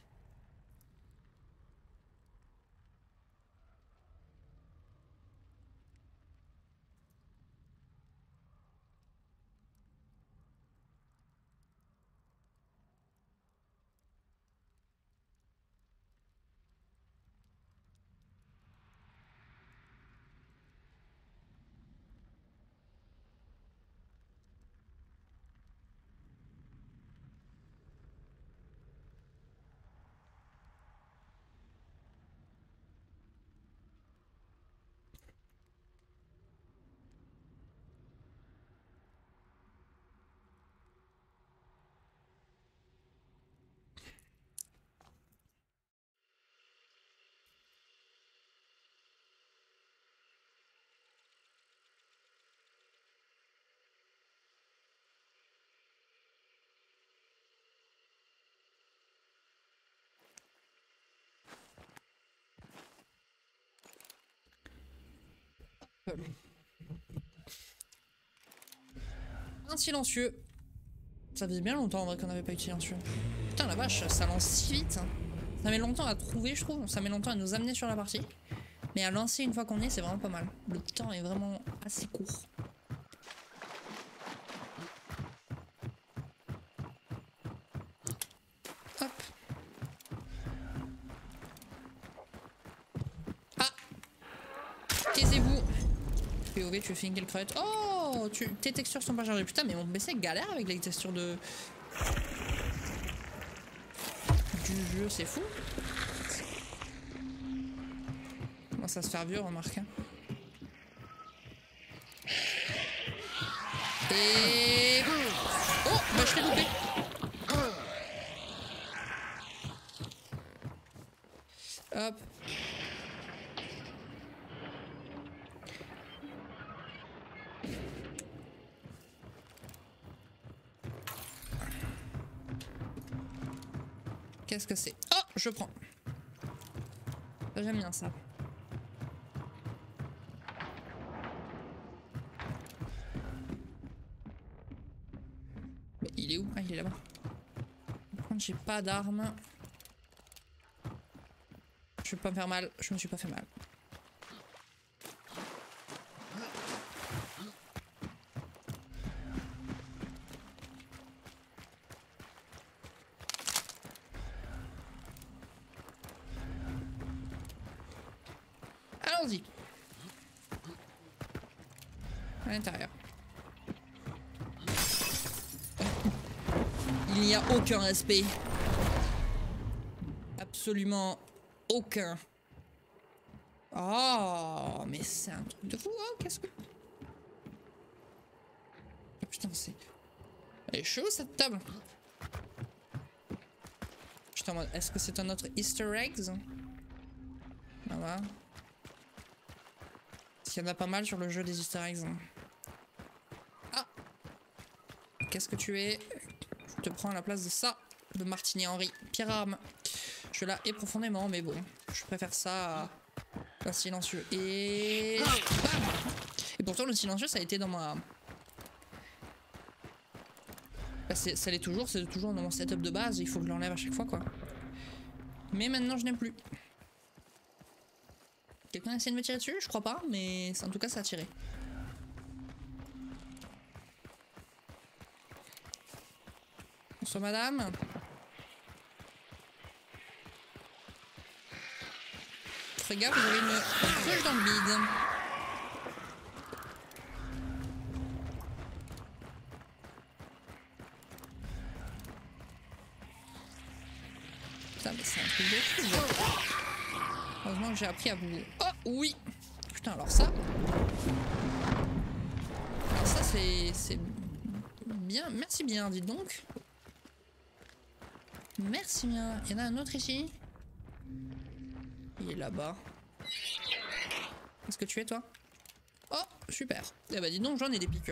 Un silencieux. Ça faisait bien longtemps en vrai qu'on n'avait pas eu de silencieux. Putain la vache, ça lance si vite. Ça met longtemps à trouver je trouve. Ça met longtemps à nous amener sur la partie. Mais à lancer une fois qu'on y est, c'est vraiment pas mal. Le temps est vraiment assez court. Hop. Ah. Taisez-vous. POV, tu fais une crête. Oh, tes textures sont pas chargées. Putain, mais mon PC galère avec les textures du jeu, c'est fou. Comment ça se faire vieux, remarque. Et... oh, bah je l'ai loupé. Hop. Qu'est-ce que c'est? Oh, je prends. J'aime bien ça. Mais il est où? Ah, il est là-bas. Par contre, j'ai pas d'armes. Je vais pas me faire mal. Je me suis pas fait mal. Allons-y. À l'intérieur. Il n'y a aucun respect. Absolument aucun. Oh, mais c'est un truc de fou, hein, qu'est-ce que... Oh, putain, c'est... Elle est chaude, cette table. Putain, est-ce que c'est un autre Easter eggs? Voilà. Il y en a pas mal sur le jeu des Easter eggs. Ah! Qu'est-ce que tu es? Je te prends à la place de ça, de Martini Henry. Pire arme. Je la hais profondément, mais bon. Je préfère ça à un silencieux. Et... bam! Et pourtant, le silencieux, ça a été dans ma... Bah, ça l'est toujours, c'est toujours dans mon setup de base. Il faut que je l'enlève à chaque fois, quoi. Mais maintenant, je n'aime plus. Quelqu'un a essayé de me tirer dessus? Je crois pas, mais en tout cas, ça a tiré. Bonsoir, madame. Fais gaffe, vous avez une cruche dans le bide. Putain, mais c'est un truc de fou. Heureusement que j'ai appris à vous... oh, oui! Putain, alors ça... alors ça, c'est... bien. Merci bien, dites donc. Merci bien. Il y en a un autre ici? Il est là-bas. Qu'est-ce que tu es, toi? Oh, super. Eh bah dis donc, j'en ai des piqûres.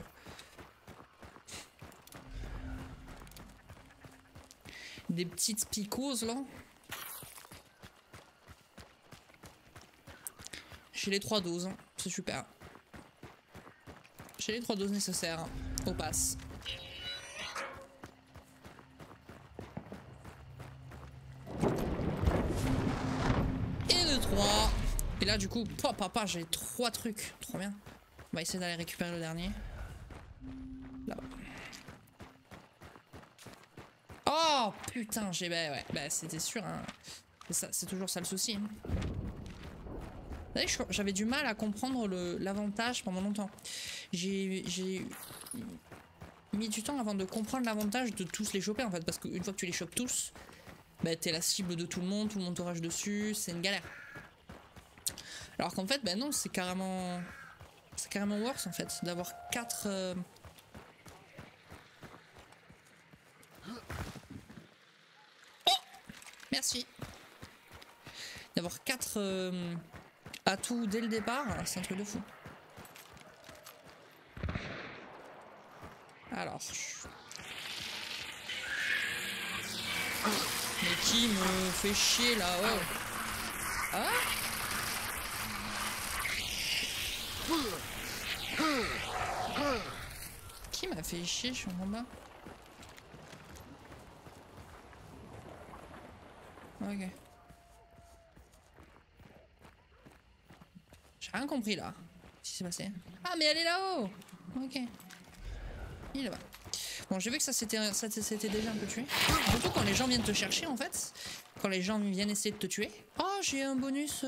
Des petites picoses, là. J'ai les 3 doses, hein. C'est super. J'ai les 3 doses nécessaires, hein, au pass. Et le 3. Et là, du coup, oh, papa, j'ai 3 trucs. Trop bien. On va essayer d'aller récupérer le dernier. Là-bas. Oh, putain, j'ai... Bah ouais, bah c'était sûr, hein. C'est toujours ça le souci. J'avais du mal à comprendre l'avantage pendant longtemps. J'ai mis du temps avant de comprendre l'avantage de tous les choper en fait. Parce qu'une fois que tu les chopes tous, bah t'es la cible de tout le monde te rage dessus, c'est une galère. Alors qu'en fait, bah non, c'est carrément worse en fait. D'avoir 4... Oh, merci. D'avoir 4... atout dès le départ, c'est un truc de fou. Alors. Mais qui me fait chier là-haut? Ah? Qui m'a fait chier, je suis en bas? Ok. J'ai rien compris là. Qu'est-ce qui s'est passé? Ah mais elle est là-haut. Ok. Il est là-bas. Bon, j'ai vu que ça s'était déjà un peu tué. Surtout quand les gens viennent te chercher en fait. Quand les gens viennent essayer de te tuer. Oh, j'ai un bonus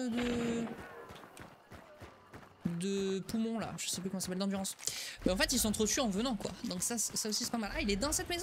de poumon là. Je sais plus comment ça s'appelle, d'endurance. Mais en fait, ils sont trop tués en venant quoi. Donc ça aussi c'est pas mal. Ah, il est dans cette maison?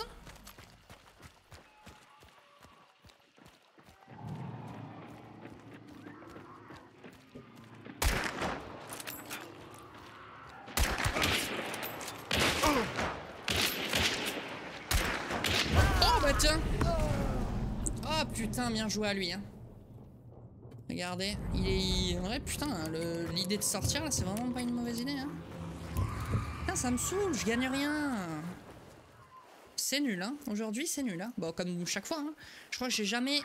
Tiens. Oh putain, bien joué à lui hein. Regardez, il est... Ouais putain, l'idée de sortir là, c'est vraiment pas une mauvaise idée hein. Putain, ça me saoule, je gagne rien. C'est nul hein, aujourd'hui c'est nul hein. Bon, comme chaque fois hein. Je crois que j'ai jamais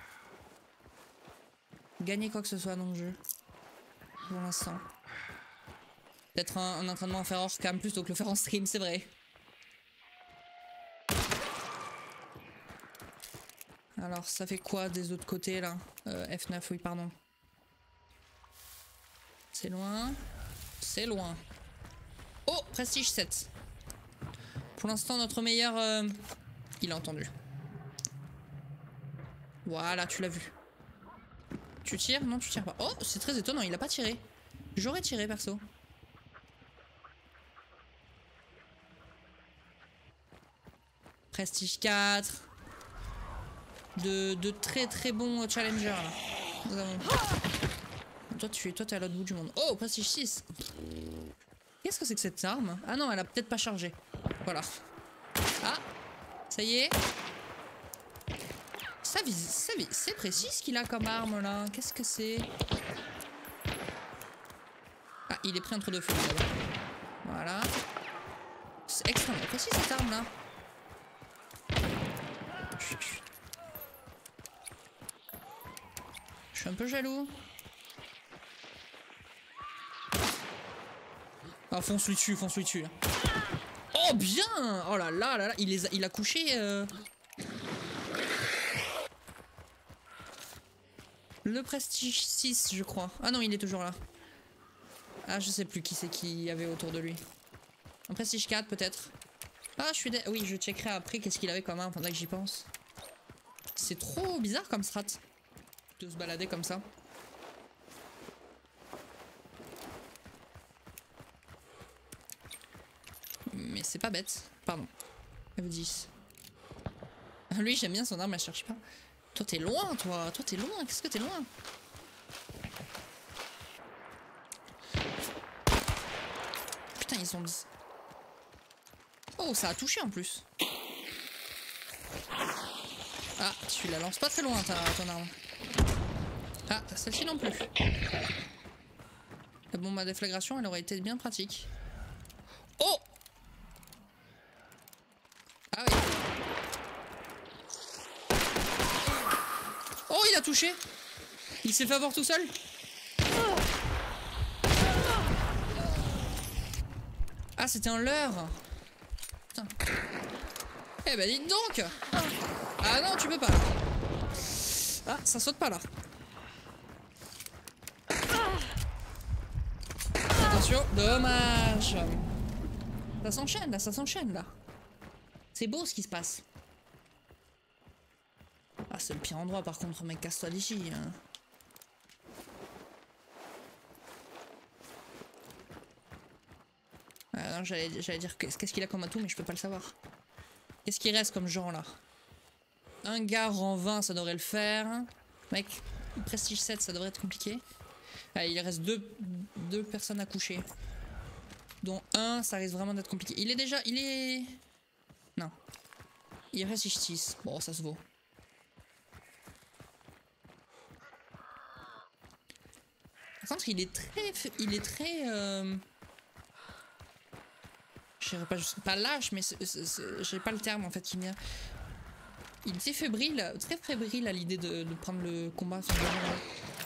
gagné quoi que ce soit dans le jeu. Pour l'instant. Peut-être un entraînement à faire hors cam plutôt que le faire en stream, c'est vrai. Alors, ça fait quoi des autres côtés, là? F9, oui, pardon. C'est loin. C'est loin. Oh, prestige 7. Pour l'instant, notre meilleur... Il a entendu. Voilà, tu l'as vu. Tu tires? Non, tu tires pas. Oh, c'est très étonnant, il a pas tiré. J'aurais tiré, perso. Prestige 4. De très très bons challengers là. Nous avons... Toi t'es à l'autre bout du monde. Oh, prestige 6. Qu'est-ce que c'est que cette arme? Ah non, elle a peut-être pas chargé. Voilà. Ah, ça y est. Ça vise. C'est précis ce qu'il a comme arme là. Qu'est-ce que c'est? Ah, il est pris entre deux feux là-bas. Voilà. C'est extrêmement précis cette arme là. Je suis un peu jaloux. Ah, fonce-lui dessus, là. Oh, bien! Oh là là là là, il a couché... Le prestige 6, je crois. Ah non, il est toujours là. Ah, je sais plus qui c'est qui y avait autour de lui. Un prestige 4, peut-être. Ah, oui, je checkerai après qu'est-ce qu'il avait comme arme pendant que j'y pense. C'est trop bizarre comme strat. De se balader comme ça. Mais c'est pas bête. Pardon. F10. Lui, j'aime bien son arme, elle cherche pas. Toi, t'es loin, toi. Toi, t'es loin. Qu'est-ce que t'es loin? Putain, ils ont... Oh, ça a touché en plus. Ah, tu la lances pas très loin, ton arme. Ah, celle-ci non plus. La bombe à déflagration, elle aurait été bien pratique. Oh! Ah oui. Oh, il a touché! Il s'est fait avoir tout seul? Ah, c'était un leurre! Putain. Eh ben, dites donc! Ah non, tu peux pas. Ah, ça saute pas là. Attention, dommage. Ça s'enchaîne là, ça s'enchaîne là. C'est beau ce qui se passe. Ah, c'est le pire endroit par contre, mec, casse-toi d'ici. Hein. Ah non, j'allais dire qu'est-ce qu'il a comme atout, mais je peux pas le savoir. Qu'est-ce qui reste comme genre là? Un gars rang 20, ça devrait le faire. Mec, prestige 7, ça devrait être compliqué. Allez, il reste deux personnes à coucher. Dont un, ça risque vraiment d'être compliqué. Il est déjà... Il est... Non. Il reste 6. Bon, ça se vaut. Par contre, il est très... Je dirais pas lâche, mais j'ai pas le terme en fait qui vient. Il était fébrile, très fébrile à l'idée de prendre le combat sur le jeu.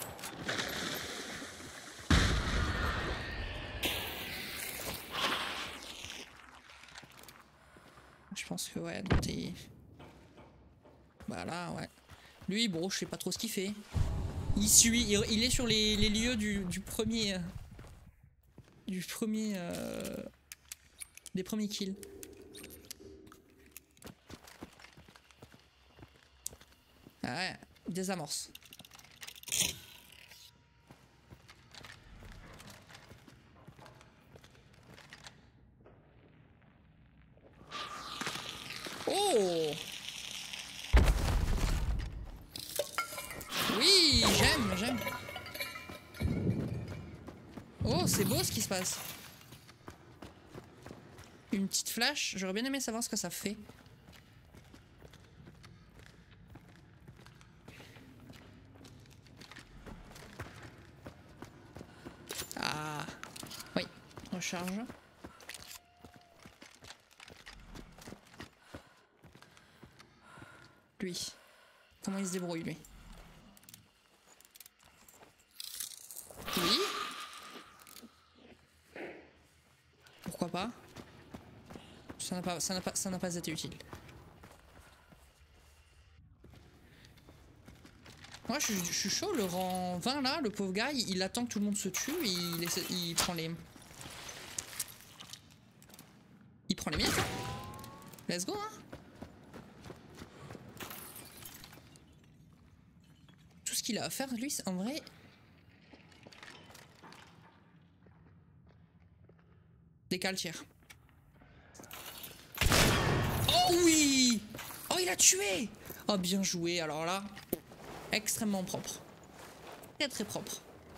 Je pense que ouais, donc t'es... Bah là, ouais. Lui, bon, je sais pas trop ce qu'il fait. Il suit, il est sur les lieux du premier... des premiers kills. Ah ouais, désamorce. Oh! Oui, j'aime. Oh, c'est beau ce qui se passe. Une petite flash, j'aurais bien aimé savoir ce que ça fait. Ah, oui, recharge. Lui, comment il se débrouille lui? Oui. Pourquoi pas? Ça n'a pas été utile. Moi je suis chaud, le rang 20 là, le pauvre gars, il attend que tout le monde se tue et il prend les... Il prend les miens. Let's go hein. Tout ce qu'il a à faire lui, en vrai... Décale tir. Oh oui! Oh il a tué! Oh bien joué, alors là... Extrêmement propre. Très très propre.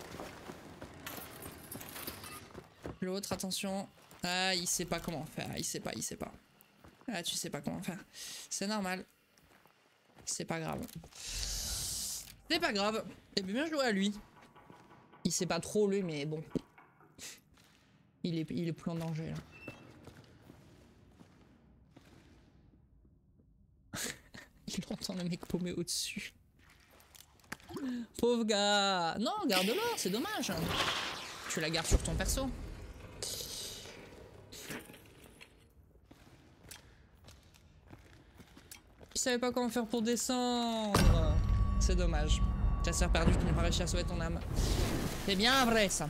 L'autre, attention. Ah, il sait pas comment faire. Il sait pas. Ah, tu sais pas comment faire. C'est normal. C'est pas grave. C'est pas grave. Et bien joué à lui. Il sait pas trop lui, mais bon. Il est plus en danger là. Il entend le mec paumé au-dessus. Pauvre gars. Non, garde-le, c'est dommage. Tu la gardes sur ton perso. Il savait pas comment faire pour descendre. C'est dommage. Chasseur perdu qui n'a pas réussi à sauver ton âme. C'est bien vrai ça.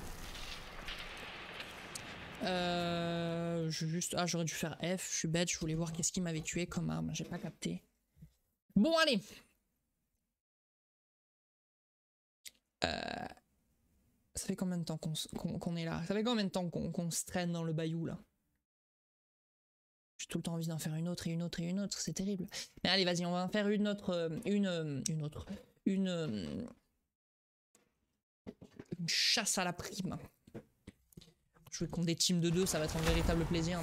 Ah, j'aurais dû faire F. Je suis bête, je voulais voir qu'est-ce qui m'avait tué comme arme. J'ai pas capté. Bon, allez. Ça fait combien de temps qu'on est là? Ça fait combien de temps qu'on se traîne dans le bayou là? J'ai tout le temps envie d'en faire une autre et une autre et une autre, c'est terrible. Mais allez, vas-y, on va en faire une autre, une chasse à la prime. Jouer contre des teams de 2, ça va être un véritable plaisir.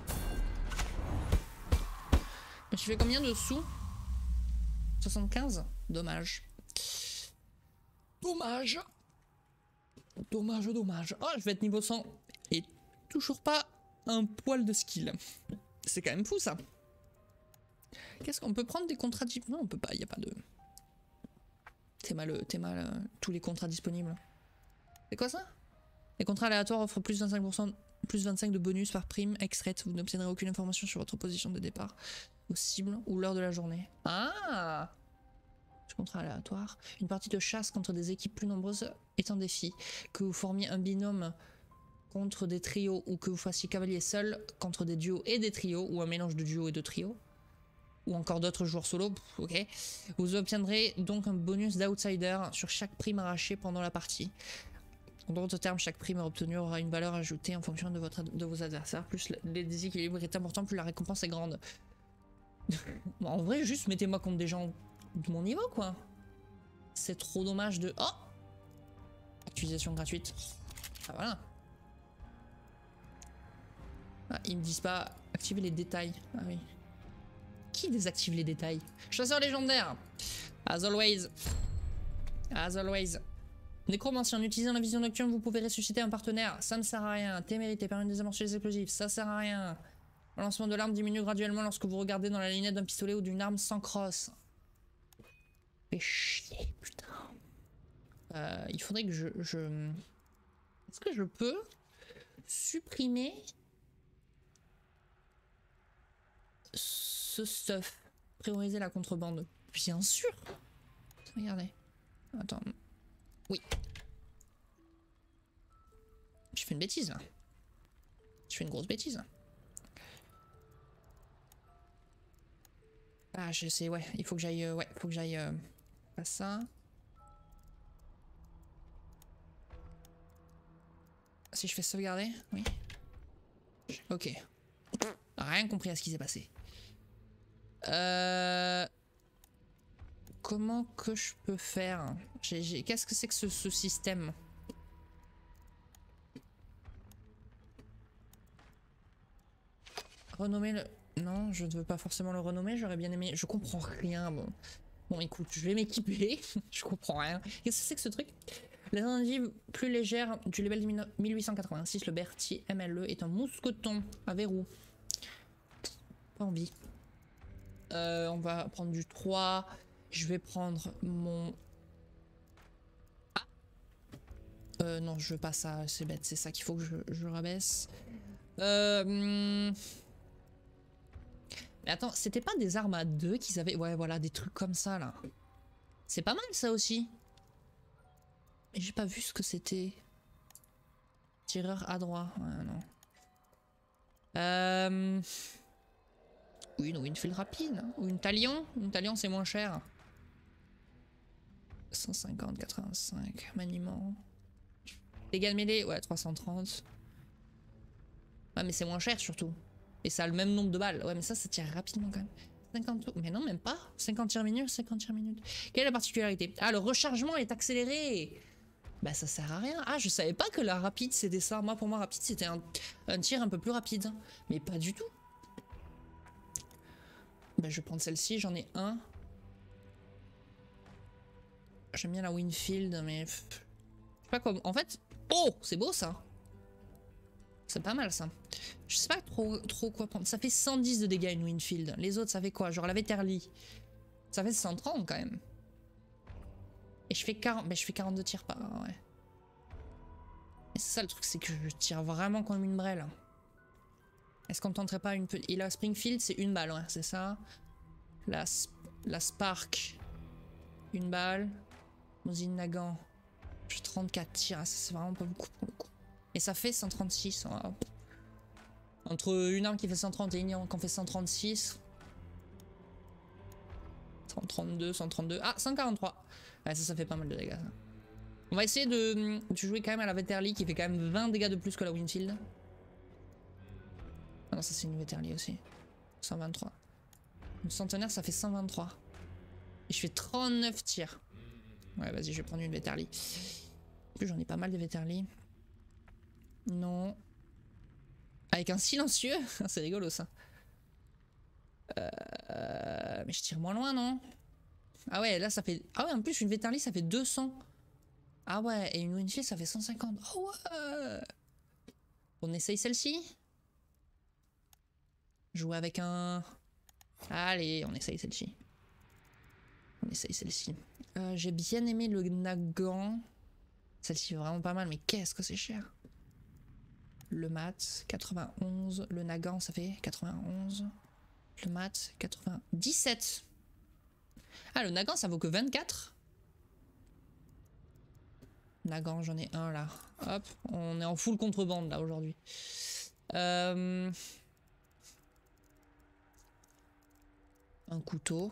Mais tu fais combien de sous? 75? Dommage. Dommage. Dommage, dommage. Oh, je vais être niveau 100. Et toujours pas un poil de skill. C'est quand même fou ça. Qu'est-ce qu'on peut prendre des contrats? Non, on peut pas, il n'y a pas de... T'es mal, tous les contrats disponibles. C'est quoi ça? Les contrats aléatoires offrent plus 25%, plus 25 de bonus par prime extraite. Vous n'obtiendrez aucune information sur votre position de départ, vos cibles ou l'heure de la journée. Ah! Contrat aléatoire. Une partie de chasse contre des équipes plus nombreuses est un défi. Que vous formiez un binôme contre des trios ou que vous fassiez cavalier seul contre des duos et des trios ou un mélange de duos et de trios ou encore d'autres joueurs solo, ok. Vous obtiendrez donc un bonus d'outsider sur chaque prime arrachée pendant la partie. En d'autres termes, chaque prime obtenue aura une valeur ajoutée en fonction de vos adversaires. Plus les déséquilibres est important, plus la récompense est grande. En vrai, juste mettez-moi contre des gens de mon niveau, quoi. C'est trop dommage de... Oh! Utilisation gratuite. Ah, voilà. Ah, ils me disent pas activer les détails. Ah oui. Qui désactive les détails? Chasseur légendaire. As always. As always. Nécromancien, en utilisant la vision nocturne, vous pouvez ressusciter un partenaire. Ça ne sert à rien. Témérité, permet de désamorcer les explosifs. Ça sert à rien. Le lancement de l'arme diminue graduellement lorsque vous regardez dans la lunette d'un pistolet ou d'une arme sans crosse. Fait chier, putain. Il faudrait que je... Est-ce que je peux supprimer ce stuff? Prioriser la contrebande. Bien sûr. Regardez. Attends. Oui. Je fais une bêtise là. Je fais une grosse bêtise là. Ah, je sais, ouais. Il faut que j'aille... ouais, il faut que j'aille... pas ça. Si je fais sauvegarder, oui. Ok. Rien compris à ce qui s'est passé. Comment que je peux faire? Qu'est-ce que c'est que ce système? Renommer le... Non, je ne veux pas forcément le renommer, j'aurais bien aimé... Je comprends rien, bon. Bon, écoute, je vais m'équiper. Je comprends rien. Qu'est-ce que c'est que ce truc? L'alternative plus légère du label 1886, le Berthier MLE, est un mousqueton à verrou. Pas envie. On va prendre du 3. Je vais prendre mon... Ah, non, je veux pas ça, c'est bête. C'est ça qu'il faut que je rabaisse. Mais attends, c'était pas des armes à 2 qu'ils avaient... Ouais, voilà, des trucs comme ça, là. C'est pas mal, ça aussi. Mais j'ai pas vu ce que c'était. Tireur à droit. Ouais, non. Oui, une Winfield rapide. Ou une Talion. Une Talion, c'est moins cher. 150, 85. Maniement. Dégâts de mêlée. Ouais, 330. Ouais, mais c'est moins cher surtout. Et ça a le même nombre de balles. Ouais, mais ça tire rapidement quand même. 50... Mais non, même pas. 50 tirs minutes, 50 tirs minutes. Quelle est la particularité? Ah, le rechargement est accéléré. Bah ça sert à rien. Ah, je savais pas que la rapide c'était ça. Moi, pour moi, rapide c'était un tir un peu plus rapide. Mais pas du tout. Bah je vais prendre celle-ci, j'en ai un. J'aime bien la Winfield, mais... Je sais pas comment... En fait... Oh, c'est beau ça. C'est pas mal ça. Je sais pas trop quoi prendre. Ça fait 110 de dégâts une Winfield. Les autres, ça fait quoi? Genre la Vetterli. Ça fait 130 quand même. Et je fais 40... Mais je fais 42 tirs par... Ouais. Et c'est ça le truc, c'est que je tire vraiment comme une brêle. Est-ce qu'on tenterait pas une petite... Et la Springfield, c'est une balle, ouais, c'est ça. La Spark, une balle. Mosin Nagant, j'ai 34 tirs, ça c'est vraiment pas beaucoup pour le coup. Et ça fait 136. Hein. Entre une arme qui fait 130 et une arme qui en fait 136. 132, 132. Ah, 143. Ouais, ça fait pas mal de dégâts. Ça. On va essayer de jouer quand même à la Vetterli qui fait quand même 20 dégâts de plus que la Winfield. Ah non, ça c'est une Vetterli aussi. 123. Une centenaire, ça fait 123. Et je fais 39 tirs. Ouais, vas-y, je vais prendre une Vetterli. En plus, j'en ai pas mal de Vetterli. Non. Avec un silencieux. C'est rigolo ça. Mais je tire moins loin, non? Ah ouais, là ça fait... Ah ouais, en plus une Vetterli ça fait 200. Ah ouais, et une Winchell ça fait 150. Oh ouais. On essaye celle-ci. Jouer avec un... Allez, on essaye celle-ci. On essaye celle-ci. J'ai bien aimé le Nagant. Celle-ci est vraiment pas mal, mais qu'est-ce que c'est cher. Le mat, 91. Le Nagant, ça fait 91. Le mat, 97. Ah, le Nagant, ça vaut que 24. Nagant, j'en ai un là. Hop, on est en full contrebande là aujourd'hui. Un couteau.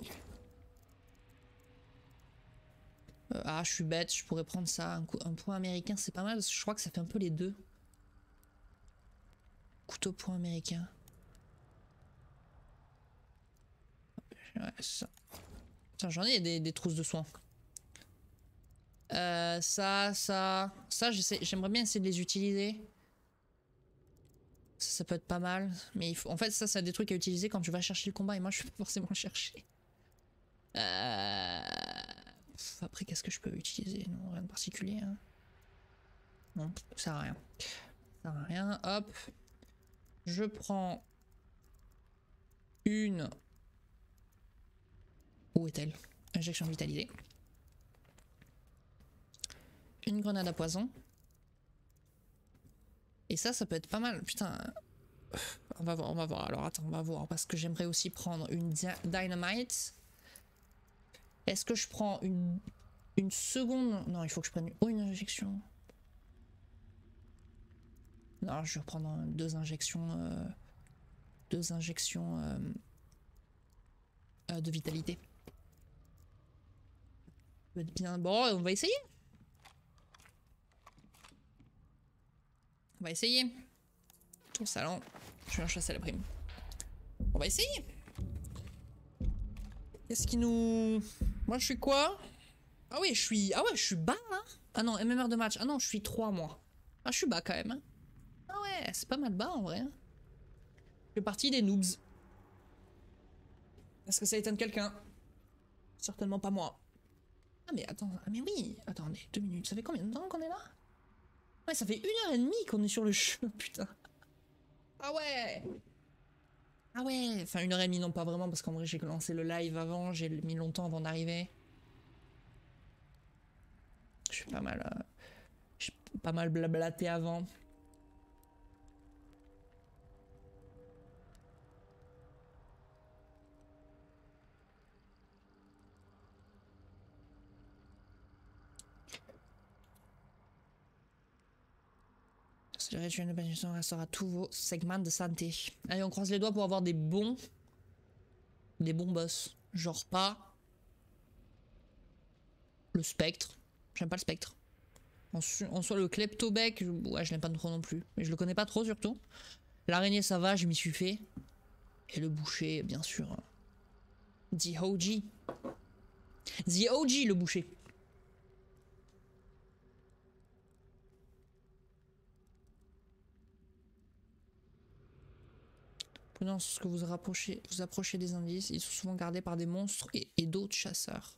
Ah, je suis bête, je pourrais prendre ça. Un point américain, c'est pas mal parce que je crois que ça fait un peu les deux. Couteau point américain. Ouais, ça. J'en ai des trousses de soins. Ça, j'aimerais bien essayer de les utiliser. Ça peut être pas mal. Mais il faut... en fait, ça, c'est des trucs à utiliser quand tu vas chercher le combat. Et moi, je suis pas forcément le chercher. Après, qu'est-ce que je peux utiliser? Non, rien de particulier. Hein. Non, ça sert à rien. Ça sert à rien. Hop. Je prends une... Où est-elle? Injection vitalisée. Une grenade à poison. Et ça peut être pas mal. Putain. On va voir, on va voir. Alors attends, on va voir. Parce que j'aimerais aussi prendre une dynamite. Est-ce que je prends une seconde? Non, il faut que je prenne une injection. Non, je vais prendre deux injections. Deux injections de vitalité. Ça peut être bien. Bon, on va essayer. On va essayer. Au salon, je viens chasser la prime. On va essayer. Qu'est-ce qui nous... Moi, je suis quoi? Ah oui, je suis... Ah ouais, je suis bas, hein. Ah non, MMR de match. Ah non, je suis 3, moi. Ah, je suis bas, quand même. Hein. Ah ouais, c'est pas mal bas, en vrai. Hein. Je fais partie des noobs. Est-ce que ça étonne quelqu'un? Certainement pas moi. Ah mais attends, ah mais oui. Attendez, 2 minutes. Ça fait combien de temps qu'on est là? Ouais, ça fait 1h30 qu'on est sur le jeu, putain. Ah ouais. Ah ouais, enfin 1h30 non pas vraiment parce qu'en vrai j'ai lancé le live avant, j'ai mis longtemps avant d'arriver. Je suis pas mal... j'ai pas mal blablaté avant. Le rituel de bénédiction restaurera tous vos segments de santé. Allez, on croise les doigts pour avoir des bons boss. Genre pas le spectre. J'aime pas le spectre. En soi, le kleptobec, ouais, je l'aime pas trop non plus. Mais je le connais pas trop surtout. L'araignée, ça va, je m'y suis fait. Et le boucher, bien sûr. The OG. The OG, le boucher. Lorsque vous approchez des indices, ils sont souvent gardés par des monstres et d'autres chasseurs.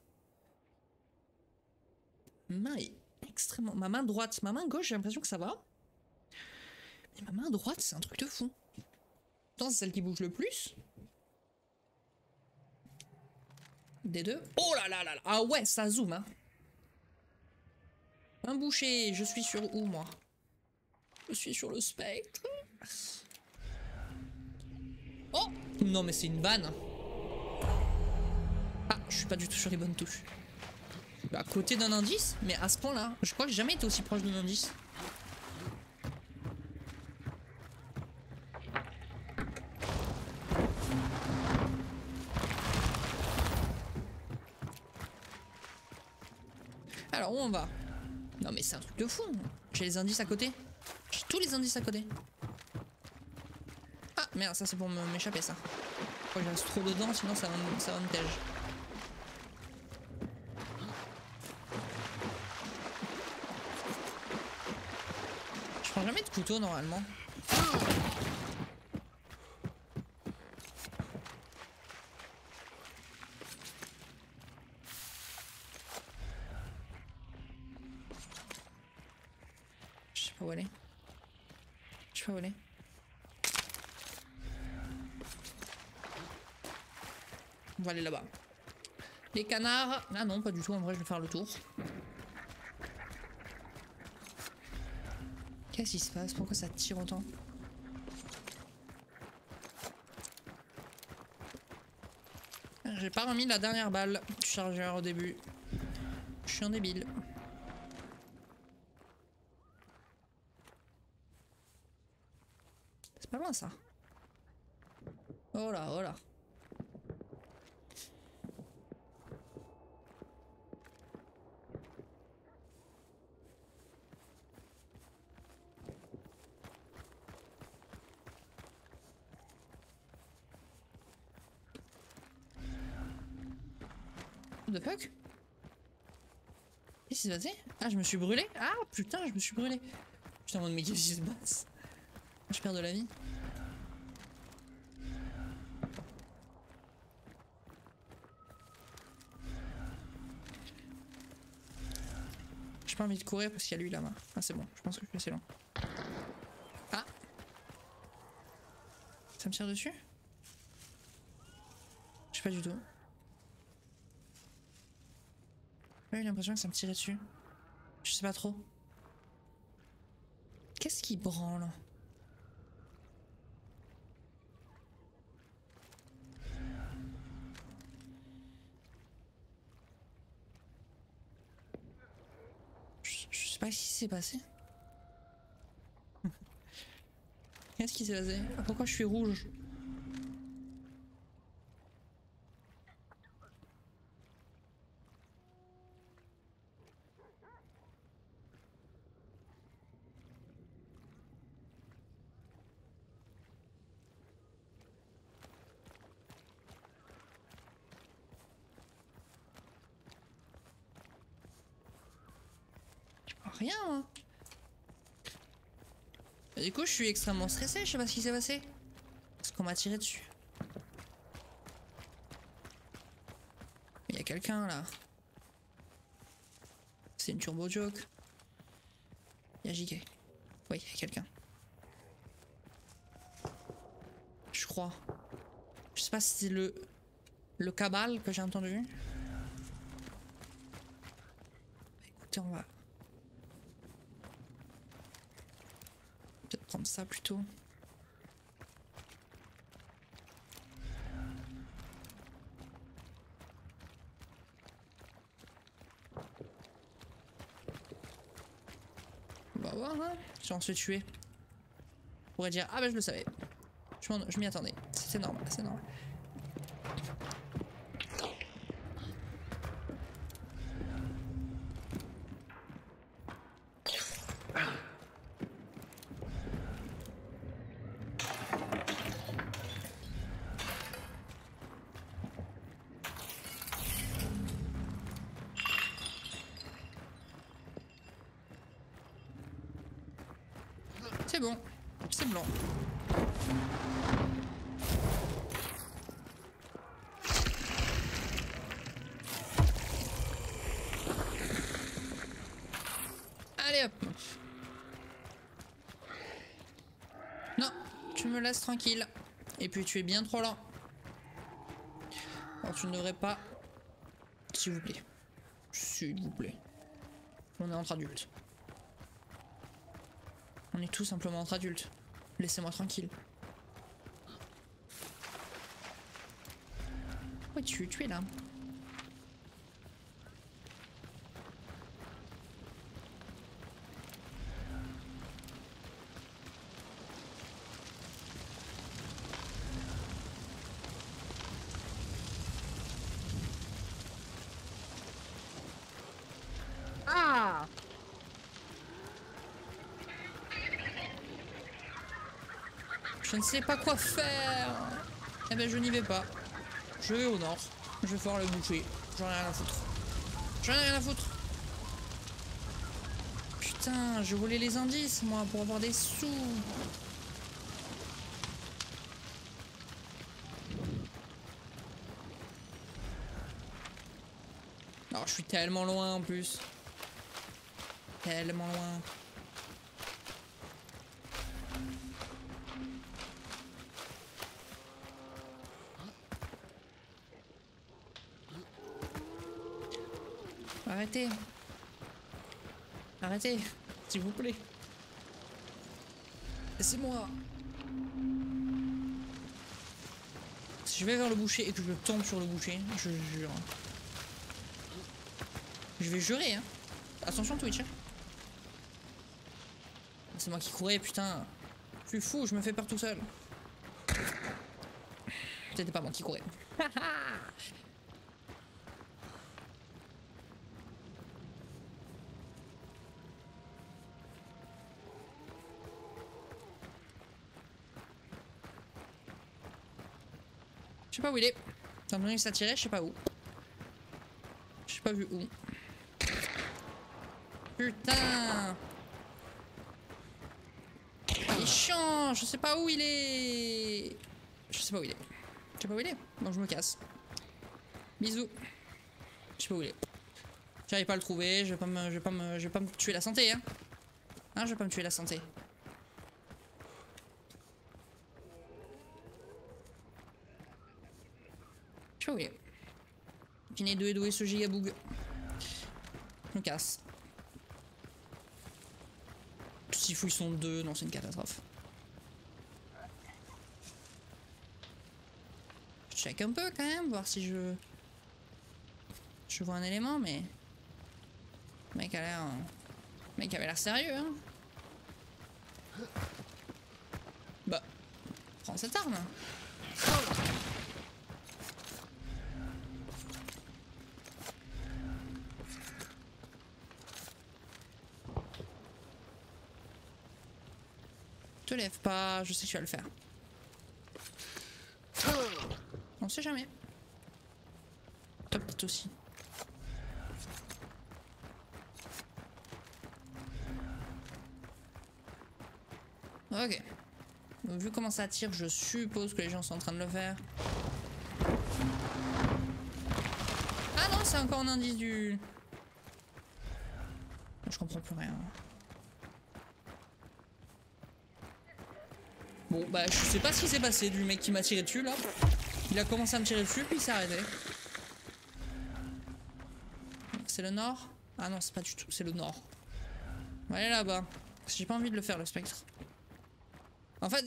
Ma main est extrêmement... Ma main droite, ma main gauche, j'ai l'impression que ça va. Mais ma main droite, c'est un truc de fou. Pourtant, c'est celle qui bouge le plus. Des deux. Oh là là là là. Ah ouais, ça zoome, hein. Un boucher, je suis sur où, moi? Je suis sur le spectre. Oh! Non, mais c'est une vanne. Ah, je suis pas du tout sur les bonnes touches. À côté d'un indice, mais à ce point-là, je crois que j'ai jamais été aussi proche d'un indice. Alors, où on va? Non, mais c'est un truc de fou. J'ai les indices à côté. J'ai tous les indices à côté. Ah, merde, ça c'est pour m'échapper, ça. Je crois que je reste trop dedans, sinon ça va me tège. Je prends jamais de couteau, normalement. pas où aller. Je sais pas où aller. On va aller là-bas. Les canards. Ah non, pas du tout. En vrai, je vais faire le tour. Qu'est-ce qui se passe? Pourquoi ça tire autant? J'ai pas remis la dernière balle du chargeur au début. Je suis un débile. C'est pas loin ça. Oh là, oh là. What the fuck? Qu'est-ce qui s'est passé? Ah, je me suis brûlé? Ah putain, je me suis brûlé. Putain, en mode, mais qu'est-ce qui se passe? Je perds de la vie. J'ai pas envie de courir parce qu'il y a lui là-bas. Ah, c'est bon, je pense que je suis assez loin. Ah! Ça me tire dessus? Je sais pas du tout. J'ai eu l'impression que ça me tirait dessus. Je sais pas trop. Qu'est-ce qui branle? Je sais pas ce qui s'est passé. Qu'est-ce qui s'est passé? Pourquoi je suis rouge? Rien, hein. Et du coup, je suis extrêmement stressé, je sais pas ce qui s'est passé. Parce qu'on m'a tiré dessus. Il y a quelqu'un là. C'est une turbo joke. Il y a JK. Oui, il y a quelqu'un. Je crois. Je sais pas si c'est le cabal que j'ai entendu. Écoutez, on va peut-être prendre ça plutôt. On va voir, hein, si on se fait tuer. On pourrait dire, ah bah je le savais. Je m'y attendais. C'est normal, c'est normal. C'est bon, c'est blanc. Allez hop. Non, tu me laisses tranquille. Et puis tu es bien trop lent. Alors tu ne devrais pas... S'il vous plaît. S'il vous plaît. On est entre adultes. On est tout simplement entre adultes. Laissez-moi tranquille. Oui, tu es là. Ah! Je ne sais pas quoi faire. Eh ben je n'y vais pas. Je vais au nord. Je vais faire le boucher. J'en ai rien à foutre. J'en ai rien à foutre. Putain, je volais les indices moi pour avoir des sous. Alors je suis tellement loin en plus. Tellement loin. Arrêtez. Arrêtez, s'il vous plaît. Laissez-moi. Si je vais vers le boucher et que je tombe sur le boucher, je jure. Je vais jurer, hein. Attention Twitch, hein. C'est moi qui courais, putain. Je suis fou, je me fais peur tout seul. C'était pas moi qui courais. Je sais pas où il est. T'as entendu que ça tirait, je sais pas où. Je sais pas vu où. Putain. Il est chiant, je sais pas où il est. Je sais pas où il est. Je sais pas où il est. Donc je me casse. Bisous. Je sais pas où il est. J'arrive pas à le trouver, je vais pas me tuer la santé, hein. Hein, je vais pas me tuer la santé. Je sais pas où il est. Kiné 2 et doué ce gigaboug. Je me casse. S'il faut ils sont deux, non c'est une catastrophe. Je check un peu quand même, voir si je vois un élément, mais le mec a l'air, le mec avait l'air sérieux, hein. Bah, prends cette arme. Te lève pas, je sais que tu vas le faire. On sait jamais. Toi peut-être aussi. Ok. Donc, vu comment ça tire, je suppose que les gens sont en train de le faire. Ah non, c'est encore un indice du... Je comprends plus rien. Bon, bah, je sais pas ce qui s'est passé du mec qui m'a tiré dessus, là. Il a commencé à me tirer dessus, puis il s'est arrêté. C'est le nord? Ah non, c'est pas du tout, c'est le nord. On va aller là-bas. Parce que j'ai pas envie de le faire, le spectre. En fait...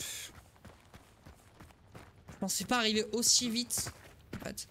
Je pensais pas arriver aussi vite, en fait.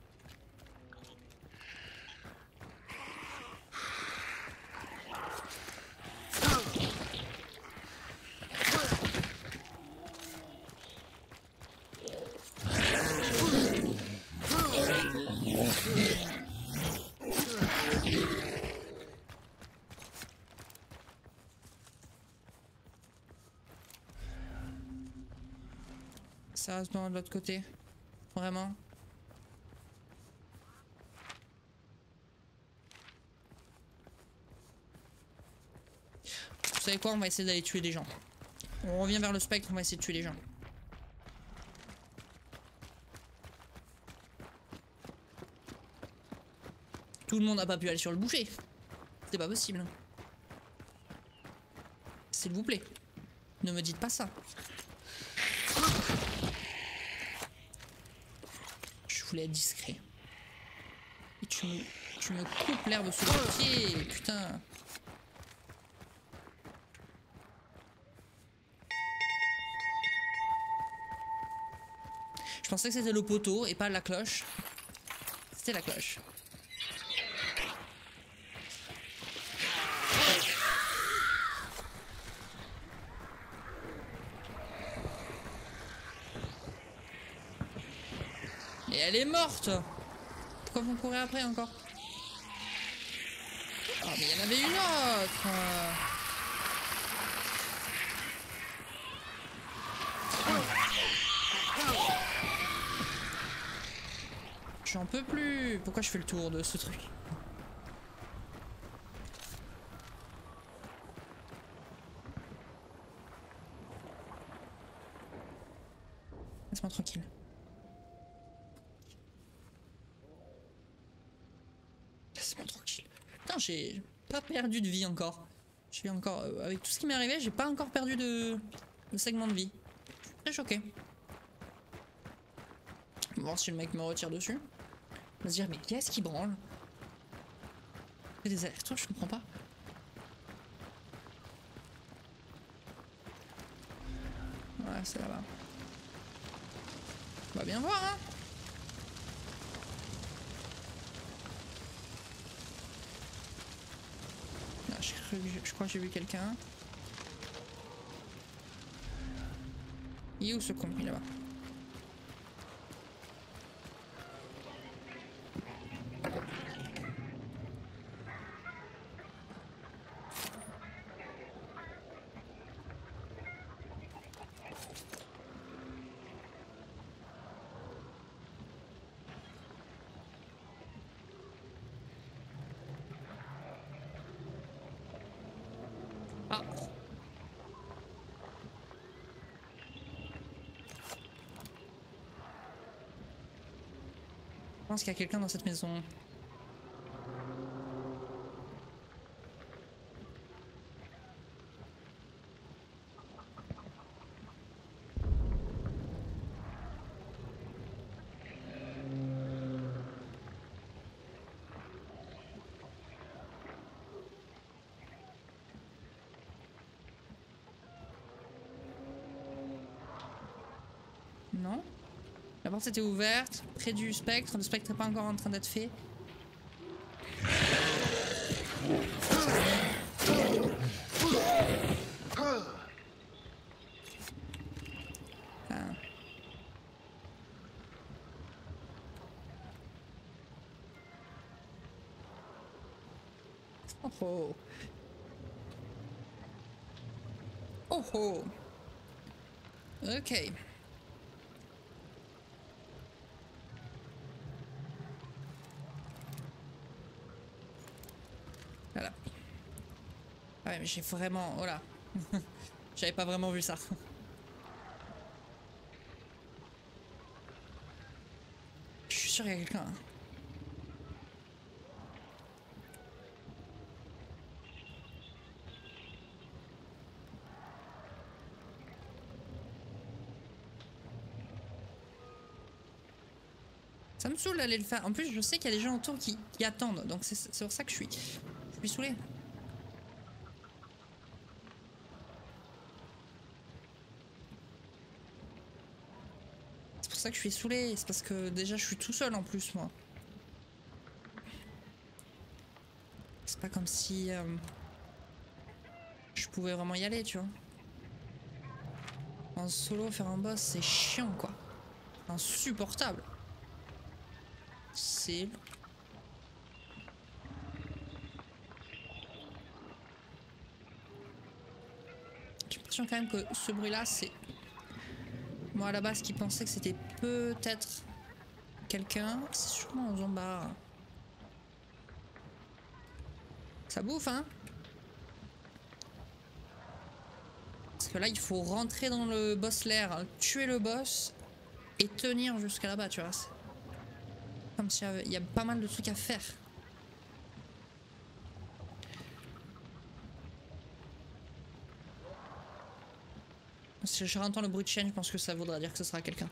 Sérieusement de l'autre côté. Vraiment. Vous savez quoi? On va essayer d'aller tuer des gens. On revient vers le spectre, on va essayer de tuer les gens. Tout le monde n'a pas pu aller sur le boucher. C'est pas possible. S'il vous plaît. Ne me dites pas ça. Je voulais être discret. Et tu me coupes l'herbe sous le pied, putain. Je pensais que c'était le poteau et pas la cloche. C'était la cloche. Et elle est morte. Pourquoi vous courez après encore? Oh mais il y en avait une autre. J'en peux plus. Pourquoi je fais le tour de ce truc? Laisse-moi tranquille. Laisse-moi tranquille. Putain, j'ai pas perdu de vie encore. Je suis encore... avec tout ce qui m'est arrivé, j'ai pas encore perdu de segment de vie. Je suis très choqué. On va voir si le mec me retire dessus. On va se dire, mais qu'est-ce qui branle? fait des allers-retours, je comprends pas. Ouais, c'est là-bas. On va bien voir, hein. Là, je crois que j'ai vu quelqu'un. Il est où ce con? Il est là-bas. Ah. Je pense qu'il y a quelqu'un dans cette maison. Non? La porte était ouverte, près du spectre. Le spectre n'est pas encore en train d'être fait. Ah. Oh oh. Oh oh. Ok. Voilà. Ah ouais, mais j'ai vraiment... Oh là. J'avais pas vraiment vu ça. Je suis sûr qu'il y a quelqu'un. Ça me saoule d'aller le faire. En plus, je sais qu'il y a des gens autour qui attendent. Donc c'est pour ça que je suis saoulée. C'est pour ça que je suis saoulée. C'est parce que déjà, je suis tout seul en plus, moi. C'est pas comme si je pouvais vraiment y aller, tu vois. En solo, faire un boss, c'est chiant, quoi. Insupportable. C'est... J'ai l'impression quand même que ce bruit-là, c'est... Moi, à la base, qui pensais que c'était peut-être quelqu'un, c'est sûrement un zombard. Ça bouffe, hein? Parce que là, il faut rentrer dans le boss lair, hein, tuer le boss et tenir jusqu'à là-bas, tu vois. Comme s'il y a pas mal de trucs à faire. Si je entends le bruit de chaîne, je pense que ça voudra dire que ce sera quelqu'un.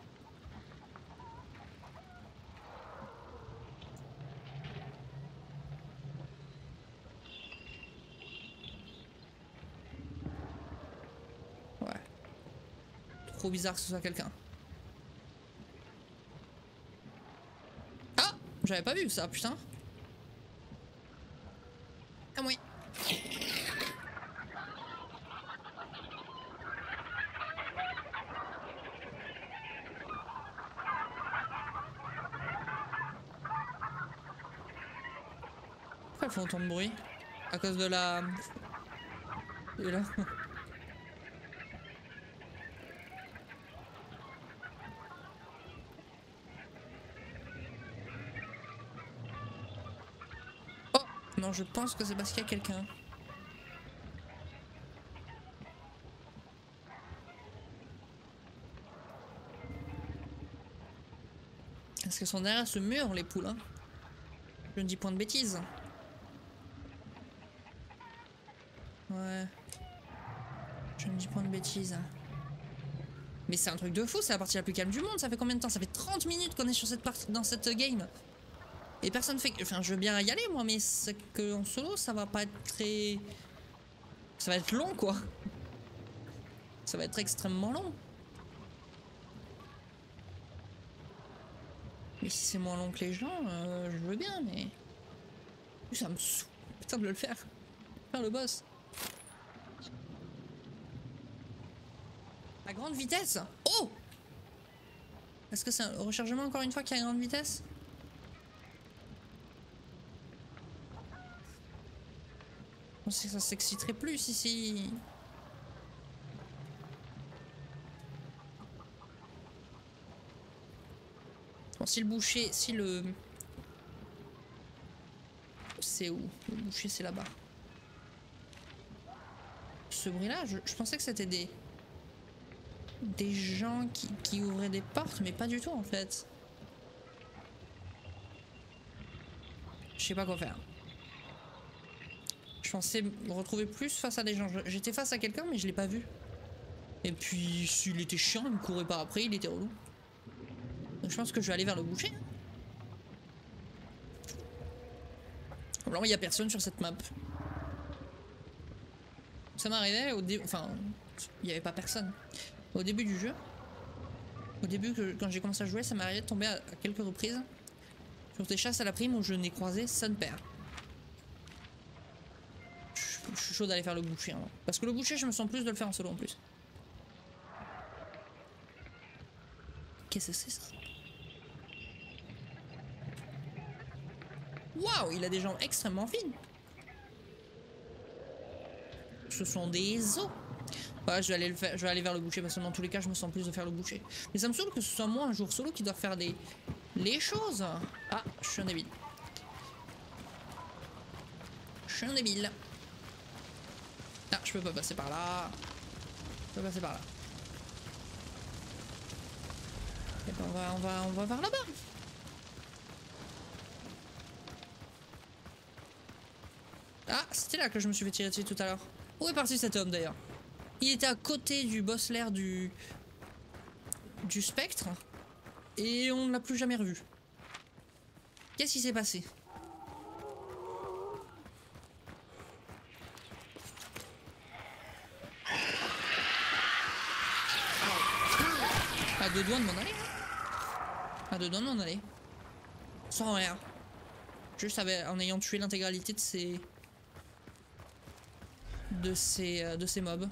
Ouais. Trop bizarre que ce soit quelqu'un. Ah! J'avais pas vu ça, putain. Ah oui. Pourquoi elles font autant de bruit? À cause de la... De là. Oh! Non, je pense que c'est parce qu'il y a quelqu'un. Est-ce qu'elles sont derrière ce mur, les poules, hein? Je ne dis point de bêtises. Ouais. Je ne dis point de bêtises. Mais c'est un truc de fou, c'est la partie la plus calme du monde. Ça fait combien de temps? Ça fait 30 minutes qu'on est sur cette partie, dans cette game. Et personne fait... Enfin, je veux bien y aller, moi, mais c'est que en solo, ça va pas être très... Ça va être long, quoi. Ça va être extrêmement long. Mais si c'est moins long que les gens, je veux bien, mais... Ça me saoule, putain, de le faire. Faire le boss. À grande vitesse. Oh! Est-ce que c'est un rechargement encore une fois qui est à grande vitesse? Je pensais que ça s'exciterait plus ici. Bon, si le boucher... Si le... C'est où? Le boucher, c'est là-bas. Ce bruit-là, je pensais que c'était des gens qui ouvraient des portes, mais pas du tout en fait. Je sais pas quoi faire. Je pensais me retrouver plus face à des gens. J'étais face à quelqu'un, mais je l'ai pas vu. Et puis, s'il était chiant, il me courait pas après, il était relou. Donc je pense que je vais aller vers le boucher. Alors, il y a personne sur cette map. Ça m'arrivait au début. Enfin, il y avait pas personne. Au début du jeu. Au début, quand j'ai commencé à jouer, ça m'arrivait de tomber à quelques reprises sur des chasses à la prime où je n'ai croisé son père. Je suis chaud d'aller faire le boucher. Hein. Parce que le boucher, je me sens plus de le faire en solo en plus. Qu'est-ce que c'est ça? Waouh, il a des jambes extrêmement fines. Ce sont des os. Ouais, je vais aller le faire, je vais aller vers le boucher parce que dans tous les cas, je me sens plus de faire le boucher. Mais ça me saoule que ce soit moi un jour solo qui doit faire les choses. Ah, je suis un débile. Je suis un débile. Ah, je peux pas passer par là. Je peux passer par là. Et ben on va vers là-bas. Ah, c'était là que je me suis fait tirer dessus tout à l'heure. Où est parti cet homme d'ailleurs? Il était à côté du boss lair du spectre. Et on ne l'a plus jamais revu. Qu'est-ce qui s'est passé? À deux doigts de m'en aller. À deux doigts de m'en aller. Sans rien. Juste en ayant tué l'intégralité de ces mobs.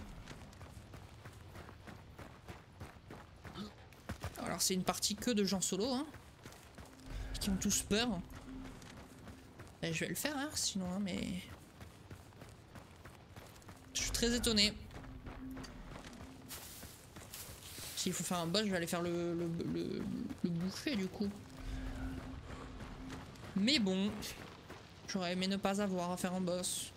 Alors c'est une partie que de gens solo, hein, qui ont tous peur. Et je vais le faire, hein, sinon, hein, mais... Je suis très étonné. S'il faut faire un boss, je vais aller faire le boucher, du coup. Mais bon, j'aurais aimé ne pas avoir à faire un boss.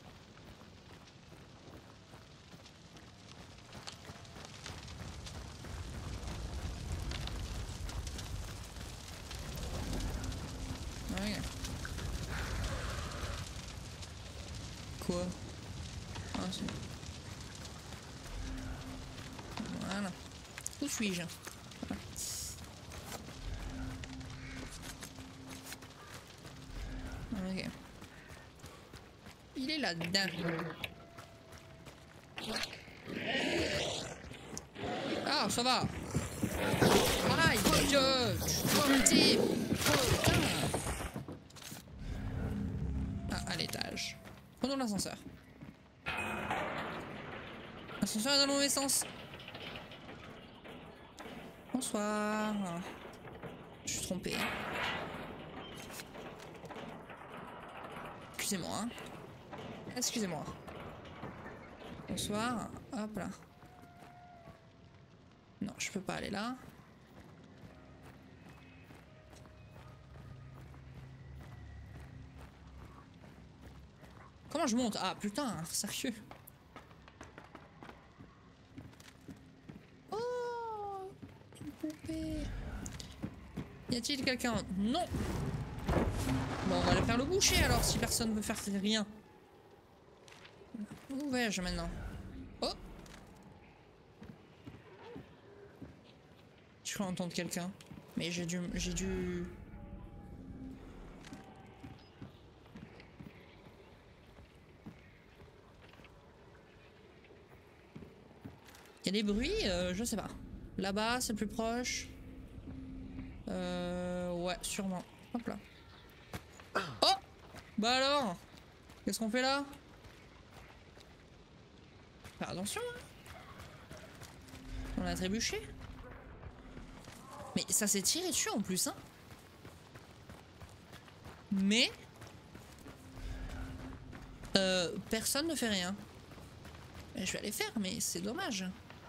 Ouais. Quoi? Ah, c'est... Voilà. Où suis-je? Ok. Il est là-dedans. Ah, ça va. Aïe, Dieu. Ah, à l'étage. Prenons l'ascenseur. L'ascenseur est dans le mauvais sens. Bonsoir. Je suis trompée. Excusez-moi. Hein. Excusez-moi. Bonsoir. Hop là. Non, je peux pas aller là. Comment je monte? Ah putain, sérieux. Oh, une poupée. Y a-t-il quelqu'un? Non. Bon, on va aller faire le boucher alors si personne veut faire rien. Où vais-je maintenant? Oh. Je crois entendre quelqu'un. Mais j'ai dû... y a des bruits, je sais pas. Là-bas, c'est le plus proche. Ouais, sûrement. Hop là. Oh! Bah alors! Qu'est-ce qu'on fait là? Faire attention, hein. On a trébuché. Mais ça s'est tiré dessus en plus, hein. Mais... personne ne fait rien. Et je vais aller faire, mais c'est dommage.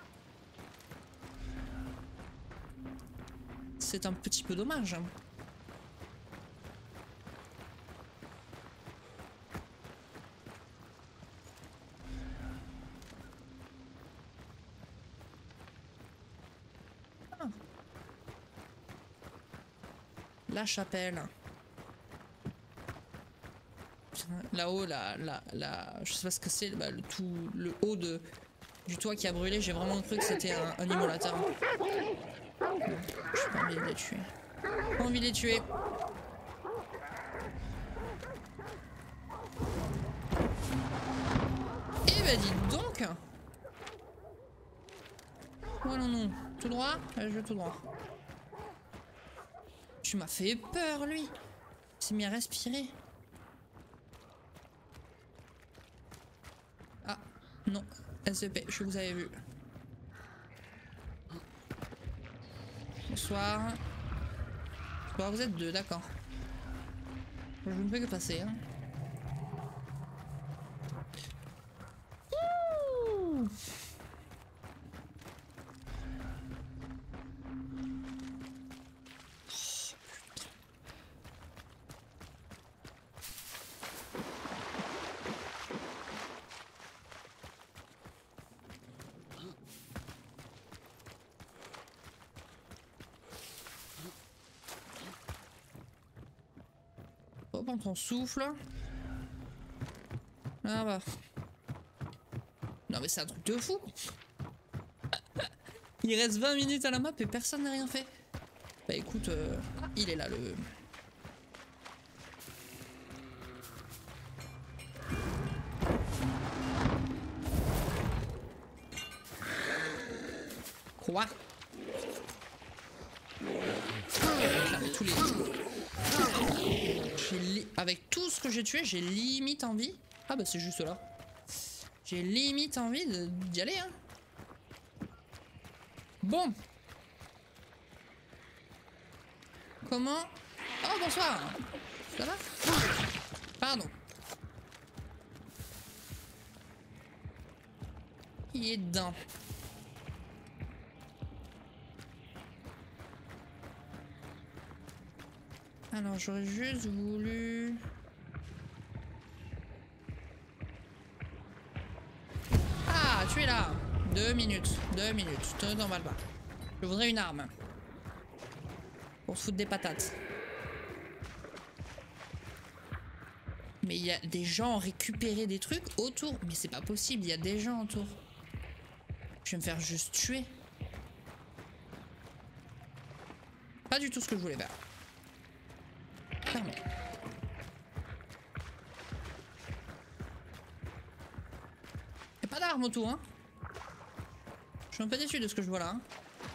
C'est un petit peu dommage. Ah. La chapelle. Là-haut, je sais pas ce que c'est, bah, le haut du toit qui a brûlé. J'ai vraiment cru que c'était un immolateur. J'ai pas envie de les tuer. Pas envie de les tuer. Eh ben dis donc. Oh non non, tout droit. Allez, je vais tout droit. Tu m'as fait peur lui. Il s'est mis à respirer. Ah non, SCP, je vous avais vu. Bonsoir. Bon, vous êtes deux, d'accord. Je ne peux que passer. Hein. Ouh. Prends ton souffle. Ah bah. Non mais c'est un truc de fou. Il reste 20 minutes à la map et personne n'a rien fait. Bah écoute, il est là le... Quoi? Tous les... Avec tout ce que j'ai tué, j'ai limite envie. Ah bah c'est juste là. J'ai limite envie d'y aller, hein. Bon. Comment? Oh bonsoir. Ça va? Pardon. Il est dedans. Alors j'aurais juste voulu... Ah, tu es là. 2 minutes. 2 minutes. Te t'emballe pas. Je voudrais une arme. Pour se foutre des patates. Mais il y a des gens récupérer des trucs autour. Mais c'est pas possible, il y a des gens autour. Je vais me faire juste tuer. Pas du tout ce que je voulais faire. Clairement. Y'a pas d'armes autour, hein. Je suis un peu déçu de ce que je vois là. Hein.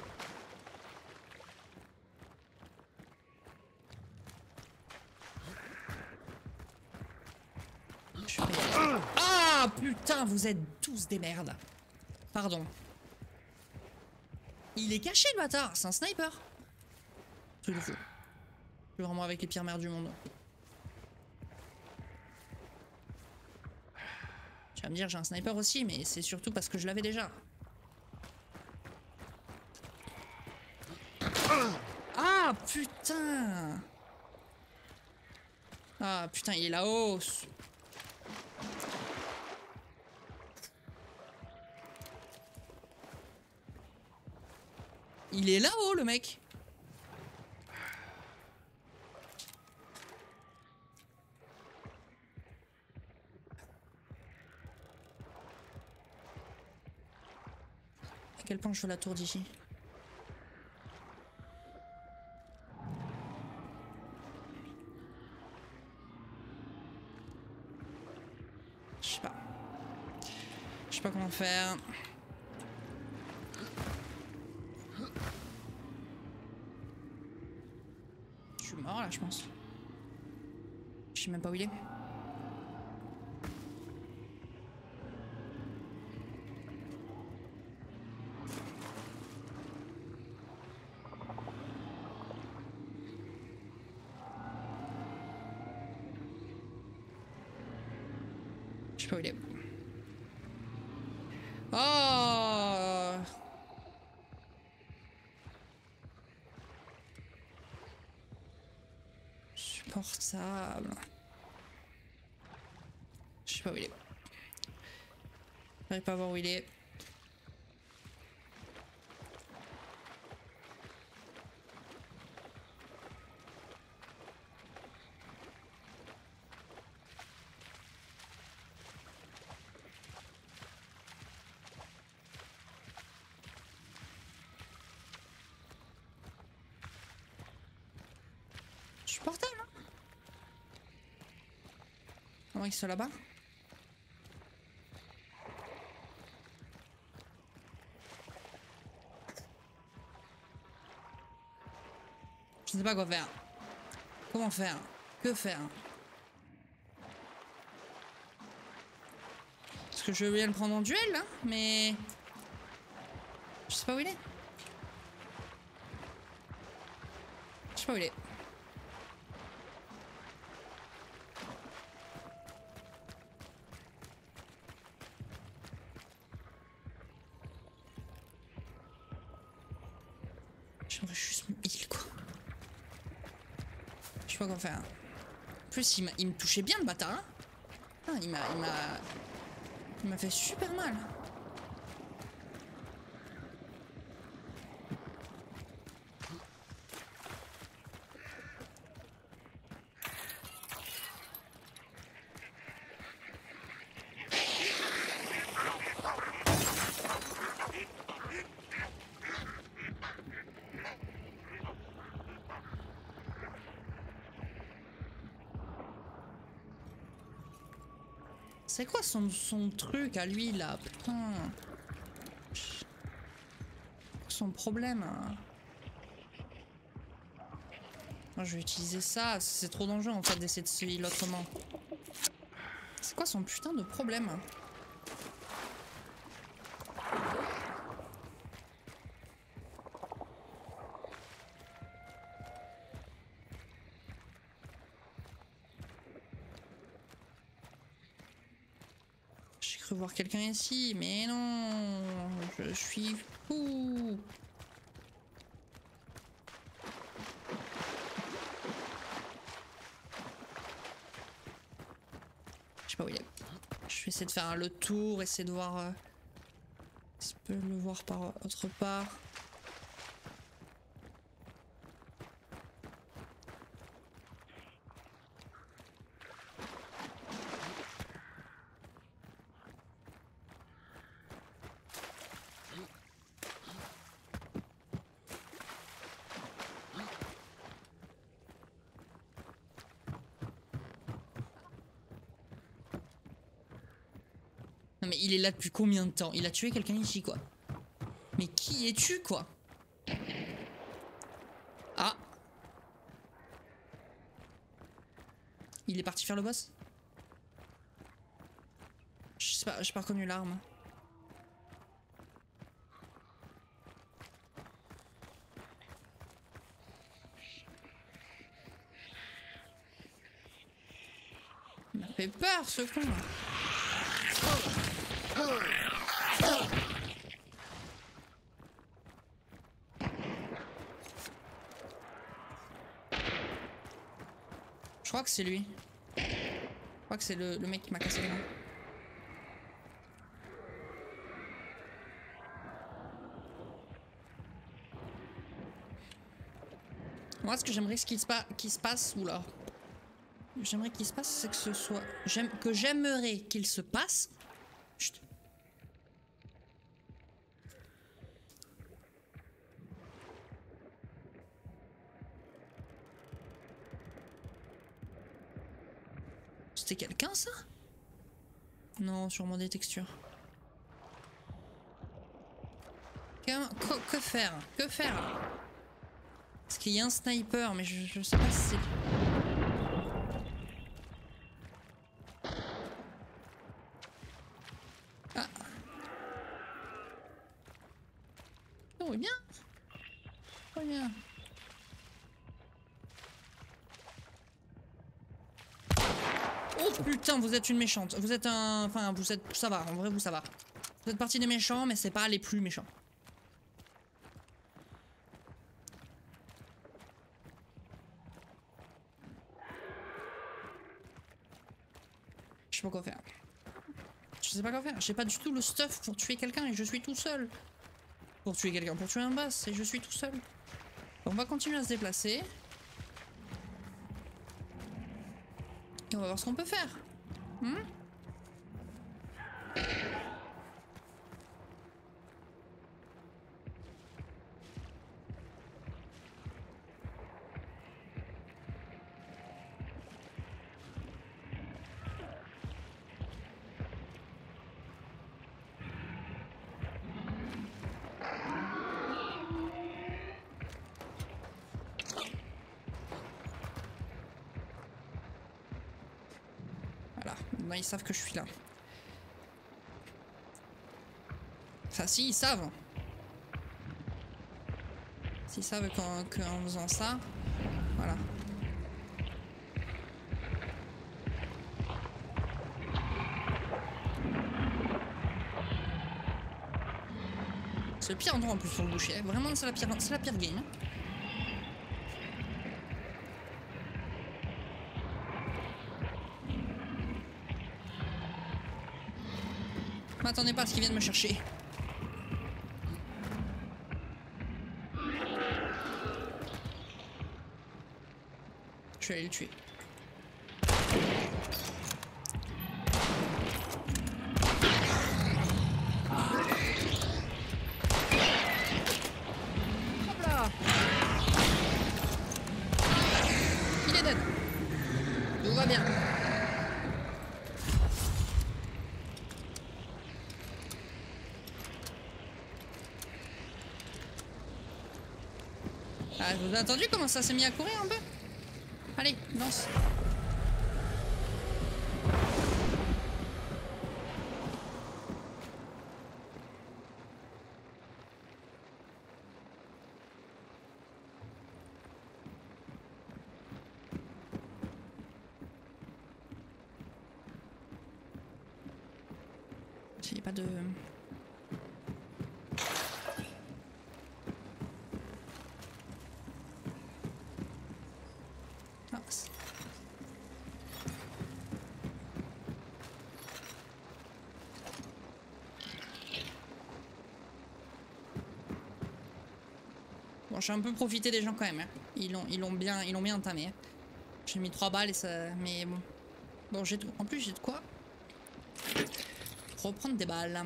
Ah putain, vous êtes tous des merdes. Pardon. Il est caché le bâtard, c'est un sniper. Truc de fou. Je suis vraiment avec les pires merdes du monde. Tu vas me dire j'ai un sniper aussi, mais c'est surtout parce que je l'avais déjà. Ah putain. Ah putain, il est là-haut. Il est là-haut le mec. À quel point je fais la tour d'ici? Je sais pas. Je sais pas comment faire. là, je pense. Je sais même pas où il est. Je sais pas où il est. Oh! Supportable. Je sais pas où il est. J'arrive pas à voir où il est. Supportable, hein? À moins qu'il soit là-bas. Je sais pas quoi faire. Comment faire? Que faire? Parce que je veux bien le prendre en duel, là, mais... Je sais pas où il est. Je sais pas où il est. J'aimerais juste me heal, quoi. Je sais pas quoi faire. En plus, il me touchait bien, le bâtard. Hein. Ah, il m'a fait super mal. C'est quoi son truc à lui là? Putain. Son problème. Hein. Moi, je vais utiliser ça. C'est trop dangereux en fait d'essayer de se heal autrement. C'est quoi son putain de problème? J'ai cru voir quelqu'un ici, mais non. Je suis fou. Je sais pas où il est. Je vais essayer de faire le tour, essayer de voir si je peux le voir par autre part. Non mais il est là depuis combien de temps? Il a tué quelqu'un ici quoi. Mais qui es-tu quoi? Ah. Il est parti faire le boss? Je sais pas, j'ai pas reconnu l'arme. Il m'a fait peur ce con. Je crois que c'est lui. Je crois que c'est le mec qui m'a cassé les mains. Moi, ce que j'aimerais qu'il se passe, oula. J'aimerais qu'il se passe, c'est que ce soit... J'aimerais qu'il se passe... Chut. C'était quelqu'un, ça? Non, sûrement des textures. Que faire? Que faire? qu'il y ait un sniper, mais je sais pas si c'est... Ah. Oh, oui bien. Oh, bien. Oh putain, vous êtes une méchante. Vous êtes un... Enfin, vous êtes... Ça va, en vrai, vous, ça va. Vous êtes partie des méchants, mais c'est pas les plus méchants. Je sais pas quoi faire. Je sais pas quoi faire. J'ai pas du tout le stuff pour tuer quelqu'un et je suis tout seul. Pour tuer quelqu'un, pour tuer un boss et je suis tout seul. On va continuer à se déplacer. Et on va voir ce qu'on peut faire. Voilà, maintenant ils savent que je suis là. Enfin si, ils savent. S'ils savent qu'en faisant ça, voilà. C'est le pire endroit en plus pour le boucher. Vraiment, c'est la pire game. M'attendez pas à ce qu'ils viennent me chercher. Je vais aller le tuer. Hop là. Il est dead. Tout va bien. Ah, je vous ai entendu comment ça s'est mis à courir un peu? Allez, danse. J'ai pas de... Ah, bon, j'ai un peu profité des gens quand même. Hein. Ils l'ont bien entamé. Hein. J'ai mis 3 balles et ça... Mais bon. Bon, j'ai tout. En plus, j'ai de quoi reprendre des balles.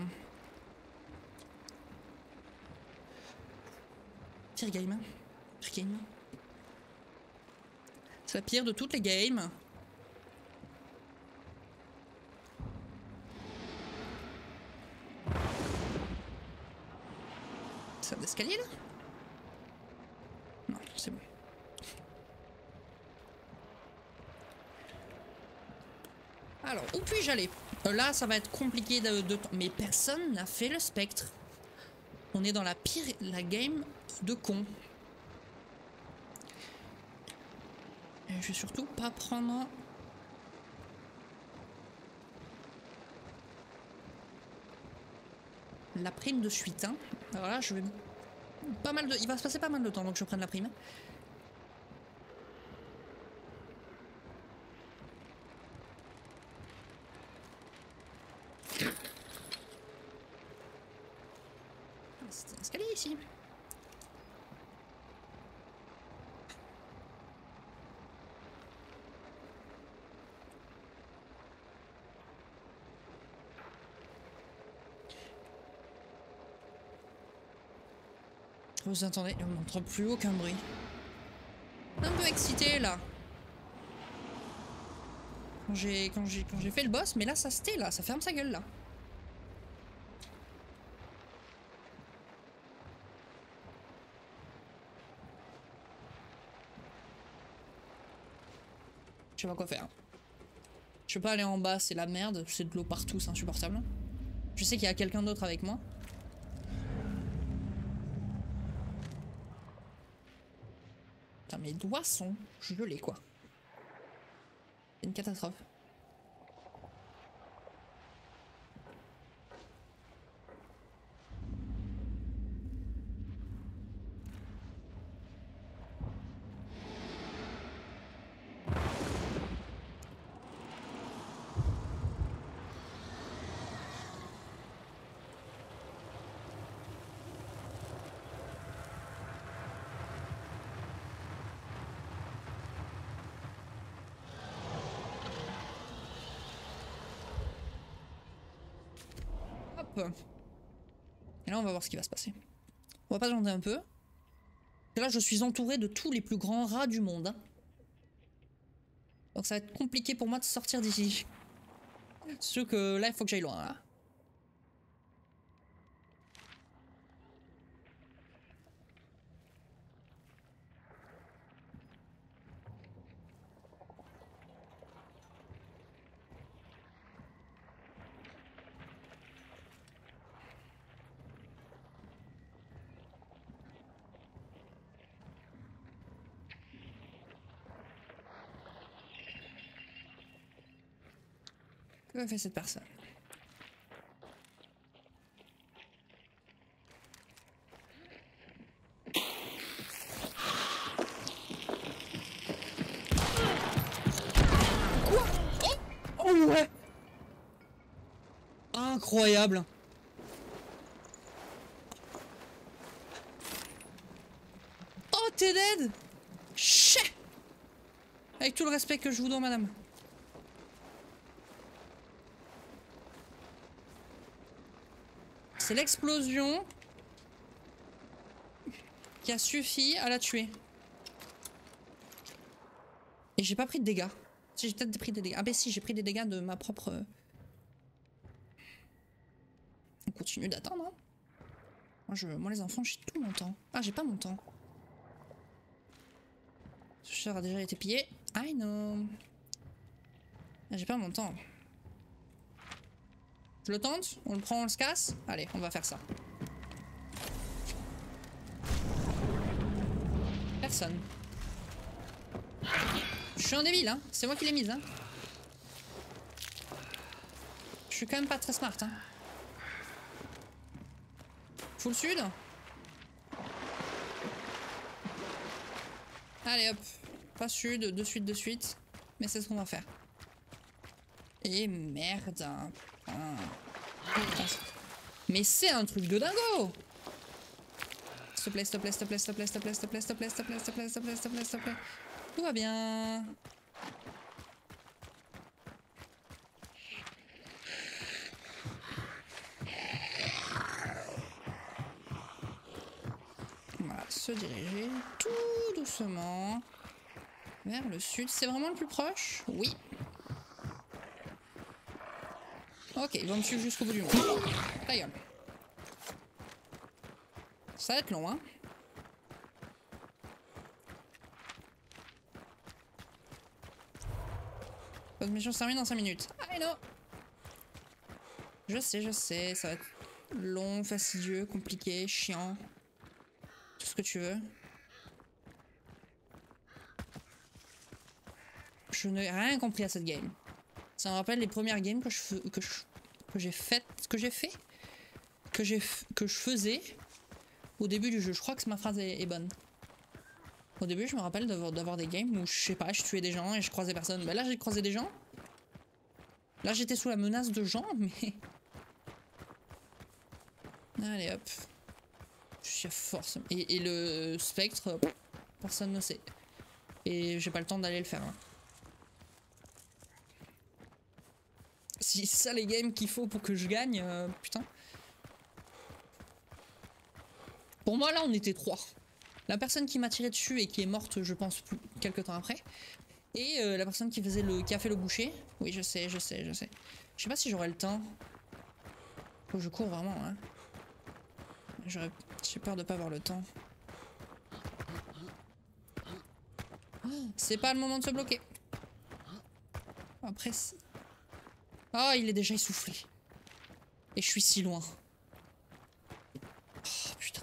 Pire game. Pire game. C'est la pire de toutes les games. C'est un escalier là? Non, c'est bon. Alors, où puis-je aller? Là, ça va être compliqué de temps. Mais personne n'a fait le spectre. On est dans la game de con. Et je vais surtout pas prendre... la prime de suite. Hein. Alors là, je vais... Pas mal de... Il va se passer pas mal de temps, donc je prenne la prime. C'est un escalier ici. Vous entendez, on n'entend plus aucun bruit. Un peu excité là. Quand j'ai fait le boss, mais là ça se tait là, ça ferme sa gueule là. Je sais pas quoi faire. Je peux pas aller en bas, c'est la merde. C'est de l'eau partout, c'est insupportable. Je sais qu'il y a quelqu'un d'autre avec moi. Putain, mes doigts sont gelés, quoi. C'est une catastrophe. Hop. Et là, on va voir ce qui va se passer. On va patienter un peu. Et là, je suis entouré de tous les plus grands rats du monde. Hein. Donc ça va être compliqué pour moi de sortir d'ici. C'est sûr que là, il faut que j'aille loin. Là. Que fait cette personne? Quoi? Oh ouais! Incroyable! Oh, t'es dead! Chais! Avec tout le respect que je vous dois, madame. C'est l'explosion qui a suffi à la tuer. Et j'ai pas pris de dégâts. Si, j'ai peut-être pris des dégâts. Ah ben si, j'ai pris des dégâts de ma propre... On continue d'attendre. Hein. Moi les enfants, j'ai tout mon temps. Ah, j'ai pas mon temps. Ce cher a déjà été pillé. I know. Ah, j'ai pas mon temps. Je le tente, on le prend, on se casse. Allez, on va faire ça. Personne. Je suis un débile, hein. C'est moi qui l'ai mise, hein. Je suis quand même pas très smart, hein. Full sud. Allez hop. Pas sud, de suite. Mais c'est ce qu'on va faire. Et merde. Ah. Mais c'est un truc de dingo. S'il te plaît, s'il te plaît, s'il te plaît, s'il te plaît, s'il te plaît, s'il te plaît, s'il te plaît, s'il te plaît, s'il te plaît, s'il te plaît, s'il te plaît, s'il te plaît. Tout va bien. Voilà, se diriger tout doucement vers le sud. C'est vraiment le plus proche? Oui. Ok, ils vont me suivre jusqu'au bout du monde. Ta gueule. Ça va être long, hein. Votre mission se termine dans 5 minutes. I know. Je sais, ça va être long, fastidieux, compliqué, chiant. Tout ce que tu veux. Je n'ai rien compris à cette game. Ça me rappelle les premières games que je faisais au début du jeu. Je crois que ma phrase est bonne. Au début, je me rappelle d'avoir des games où, je sais pas, je tuais des gens et je croisais personne. Ben là, j'ai croisé des gens. Là, j'étais sous la menace de gens, mais... Allez, hop. Je suis à force. Et le spectre, personne ne sait. Et j'ai pas le temps d'aller le faire. Hein. Si c'est ça les games qu'il faut pour que je gagne, putain. Pour moi, là, on était 3. La personne qui m'a tiré dessus et qui est morte, je pense, quelques temps après. Et la personne qui a fait le boucher. Oui, je sais. Je sais pas si j'aurai le temps. Faut que je cours vraiment, hein. J'ai peur de pas avoir le temps. Oh, c'est pas le moment de se bloquer. Après... Oh, il est déjà essoufflé. Et je suis si loin. Oh, putain.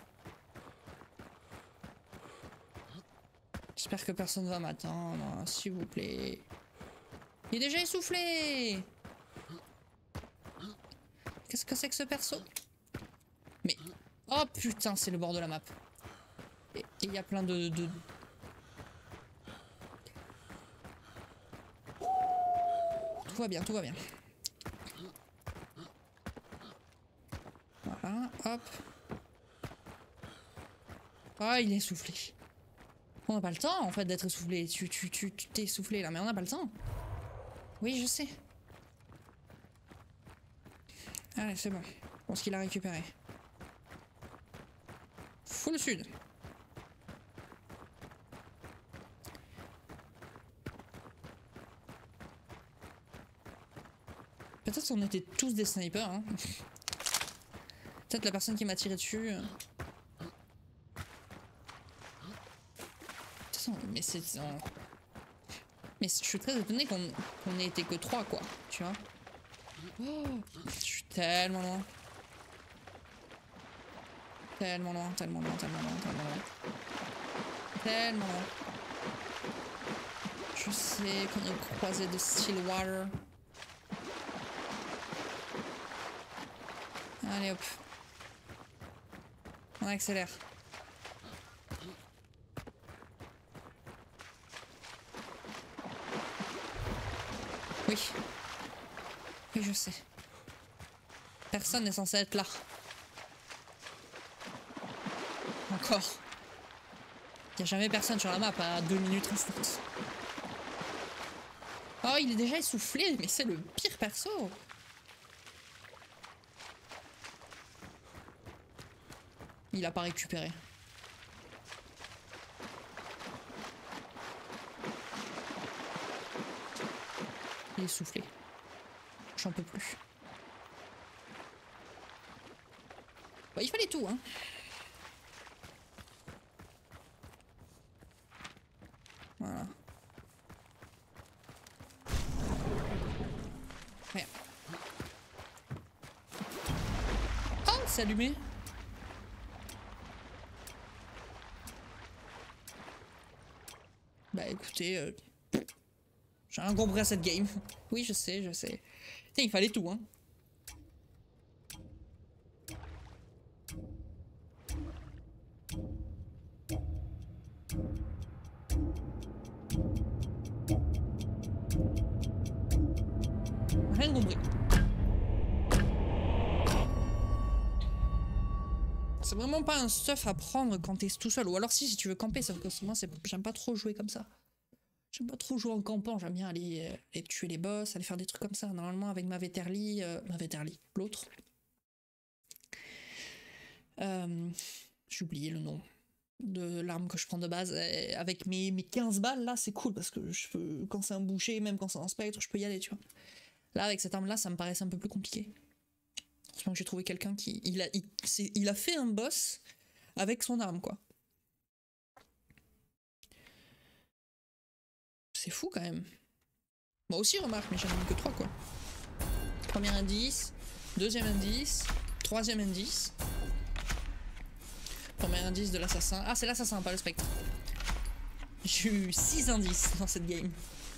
J'espère que personne va m'attendre, s'il vous plaît. Il est déjà essoufflé. Qu'est-ce que c'est que ce perso? Mais... Oh putain, c'est le bord de la map. Et il y a plein de... Tout va bien, tout va bien. Voilà, hop. Ah, il est essoufflé. On n'a pas le temps en fait d'être essoufflé. Tu t'es essoufflé là, mais on n'a pas le temps. Oui, je sais. Allez, c'est bon. Je pense qu'il a récupéré. Full sud. Peut-être qu'on était tous des snipers. Hein. Peut-être la personne qui m'a tiré dessus. Mais c'est... Mais je suis très étonnée qu'on ait été que 3 quoi. Tu vois. Oh, je suis tellement loin. Tellement loin, tellement loin, tellement loin, tellement loin. Tellement loin. Je sais qu'on est croisé de Stillwater. Allez hop. On accélère. Oui. Oui, je sais. Personne n'est censé être là. Encore. Il n'y a jamais personne sur la map à 2 minutes restantes. Oh, il est déjà essoufflé, mais c'est le pire perso. Il a pas récupéré. Il est essoufflé. J'en peux plus. Bah, il fallait tout, hein. Voilà. Merde. Oh, c'est allumé. Bah écoutez, j'ai rien compris à cette game. Oui, je sais, je sais. Tiens, il fallait tout, hein. Rien compris. C'est vraiment pas un stuff à prendre quand t'es tout seul. Ou alors si tu veux camper, sauf que moi j'aime pas trop jouer comme ça. J'aime pas trop jouer en campant, j'aime bien aller tuer les boss, aller faire des trucs comme ça. Normalement avec ma Veterli, l'autre. J'ai oublié le nom de l'arme que je prends de base. Avec mes 15 balles là, c'est cool parce que je peux, quand c'est un boucher, même quand c'est un spectre, je peux y aller, tu vois. Là avec cette arme là, ça me paraissait un peu plus compliqué. Heureusement que j'ai trouvé quelqu'un qui... Il a fait un boss avec son arme, quoi. C'est fou, quand même. Moi aussi, remarque, mais j'en ai mis que 3, quoi. Premier indice, deuxième indice, troisième indice. Premier indice de l'assassin. Ah, c'est l'assassin, pas le spectre. J'ai eu 6 indices dans cette game.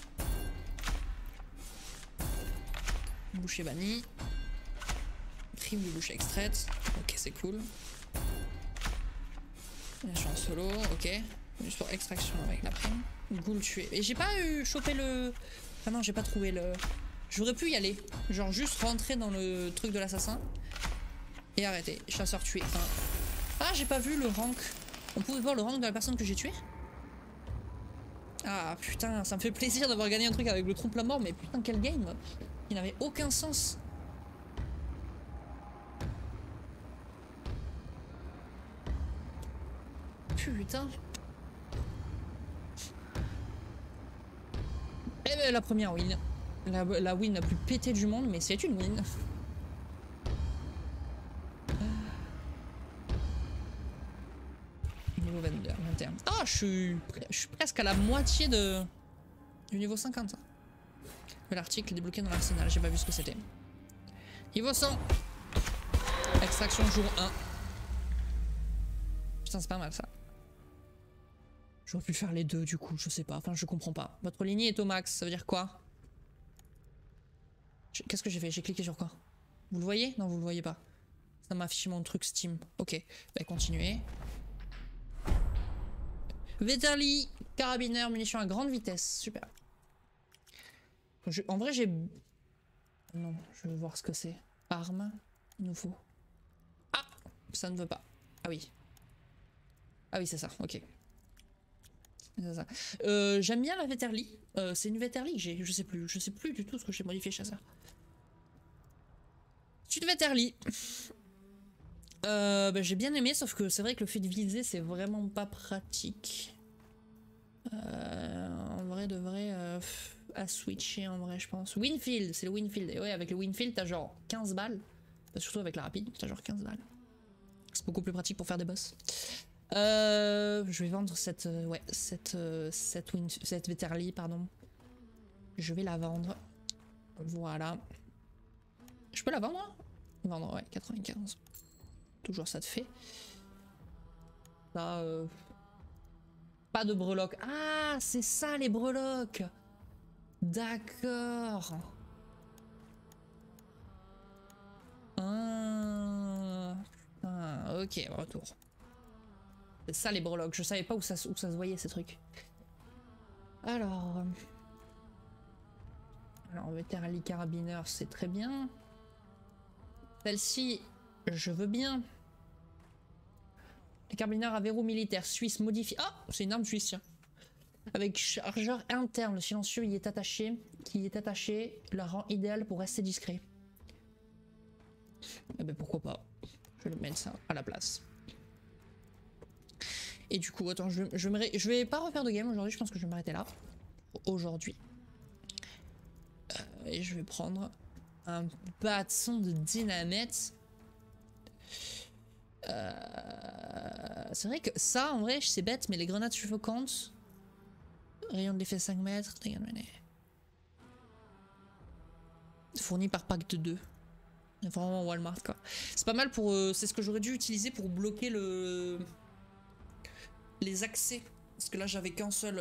Boucher banni. Prime du boucher extraite. Ok, c'est cool. Là, je suis en solo, ok. Juste pour extraction avec la prime. Ghoul tué. Et j'ai pas eu chopé le... Ah non, j'ai pas trouvé le... J'aurais pu y aller. Genre juste rentrer dans le truc de l'assassin. Et arrêter. Chasseur tué. Enfin... Ah, j'ai pas vu le rank. On pouvait voir le rank de la personne que j'ai tuée. Ah putain, ça me fait plaisir d'avoir gagné un truc avec le trompe-la-mort, mais putain, quel game. Il n'avait aucun sens. Putain. Eh ben, la première win. La win la plus pétée du monde, mais c'est une win. Niveau 22, 21. Ah, je suis presque à la moitié du niveau 50. L'article débloqué dans l'arsenal, j'ai pas vu ce que c'était. Niveau 100. Extraction jour 1. Putain, c'est pas mal ça. J'aurais pu faire les deux du coup, je sais pas. Enfin, je comprends pas. Votre lignée est au max, ça veut dire quoi? Qu'est-ce que j'ai fait? J'ai cliqué sur quoi? Vous le voyez? Non, vous le voyez pas. Ça m'a affiché mon truc Steam. Ok, bah continuez. Vetterli, carabineur, munitions à grande vitesse. Super. En vrai, j'ai... Non, je veux voir ce que c'est. Arme, nouveau. Ah, ça ne veut pas. Ah oui. Ah oui, c'est ça, ok. C'est ça. J'aime bien la Vetterli. C'est une Vetterli que j'ai, je sais plus du tout ce que j'ai modifié chez ça. C'est une Vetterli. Bah, j'ai bien aimé, sauf que c'est vrai que le fait de viser, c'est vraiment pas pratique. En vrai, de vrai, à switcher en vrai, je pense. Winfield, c'est le Winfield. Et ouais, avec le Winfield, t'as genre 15 balles. Bah, surtout avec la rapide, t'as genre 15 balles. C'est beaucoup plus pratique pour faire des boss. Je vais vendre cette, ouais, cette Vetterli, pardon. Je vais la vendre. Voilà. Je peux la vendre, hein? Vendre, ouais, 95. Toujours ça te fait. Ça, pas de breloques. Ah, c'est ça les breloques. D'accord. Ah, ok, retour. C'est ça les breloques. Je savais pas où ça se voyait ces trucs. Alors, Vetterli carabineur, c'est très bien. Celle-ci, je veux bien. Le carabineur à verrou militaire suisse modifié. Ah, c'est une arme suisse, tiens. Avec chargeur interne, le silencieux y est attaché, la rend idéale pour rester discret. Eh ben pourquoi pas. Je vais le mettre ça à la place. Et du coup, attends, je vais pas refaire de game aujourd'hui, je pense que je vais m'arrêter là. Aujourd'hui. Et je vais prendre un bâton de dynamite. C'est vrai que ça, en vrai, c'est bête, mais les grenades suffocantes. Rayon de l'effet 5 mètres. Fourni par pack de 2. Vraiment Walmart quoi. C'est pas mal pour... c'est ce que j'aurais dû utiliser pour bloquer les accès. Parce que là j'avais qu'un seul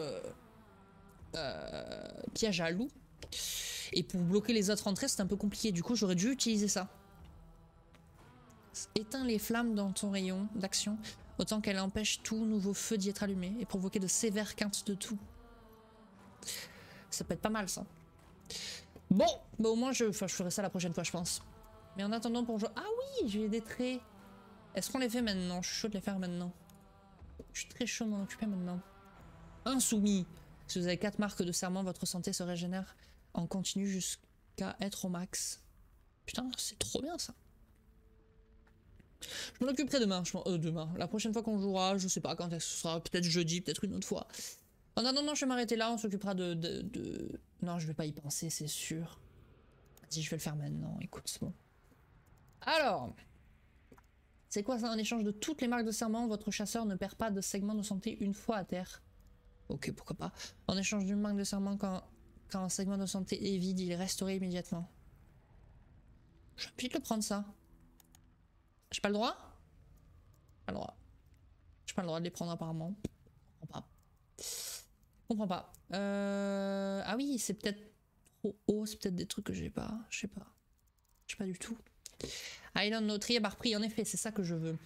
piège à loup. Et pour bloquer les autres entrées c'était un peu compliqué. Du coup j'aurais dû utiliser ça. Éteins les flammes dans ton rayon d'action. Autant qu'elle empêche tout nouveau feu d'y être allumé. Et provoquer de sévères quintes de tout. Ça peut être pas mal ça. Bon, bah au moins je ferai ça la prochaine fois je pense. Mais en attendant pour jouer... Ah oui, j'ai des traits. Est-ce qu'on les fait maintenant? Je suis chaud de les faire maintenant. Je suis très chaud de m'en occuper maintenant. Insoumis. Si vous avez 4 marques de serment, votre santé se régénère en continu jusqu'à être au max. Putain, c'est trop bien ça. Je m'en occuperai demain. Demain. La prochaine fois qu'on jouera, je sais pas quand ce sera. Peut-être jeudi, peut-être une autre fois. En attendant, je vais m'arrêter là. On s'occupera de... Non, je vais pas y penser, c'est sûr. Si je vais le faire maintenant, écoute, c'est bon. Alors, c'est quoi ça? En échange de toutes les marques de serment, votre chasseur ne perd pas de segment de santé une fois à terre. Ok, pourquoi pas. En échange d'une marque de serment, quand un segment de santé est vide, il est restauré immédiatement. Je vais peut-être le prendre ça. J'ai pas le droit? Pas le droit. J'ai pas le droit de les prendre apparemment. Je comprends pas. Je comprends pas. Ah oui, c'est peut-être trop haut, c'est peut-être des trucs que j'ai pas. Je sais pas. Je sais pas du tout. I don't know. Trier par prix, en effet, c'est ça que je veux.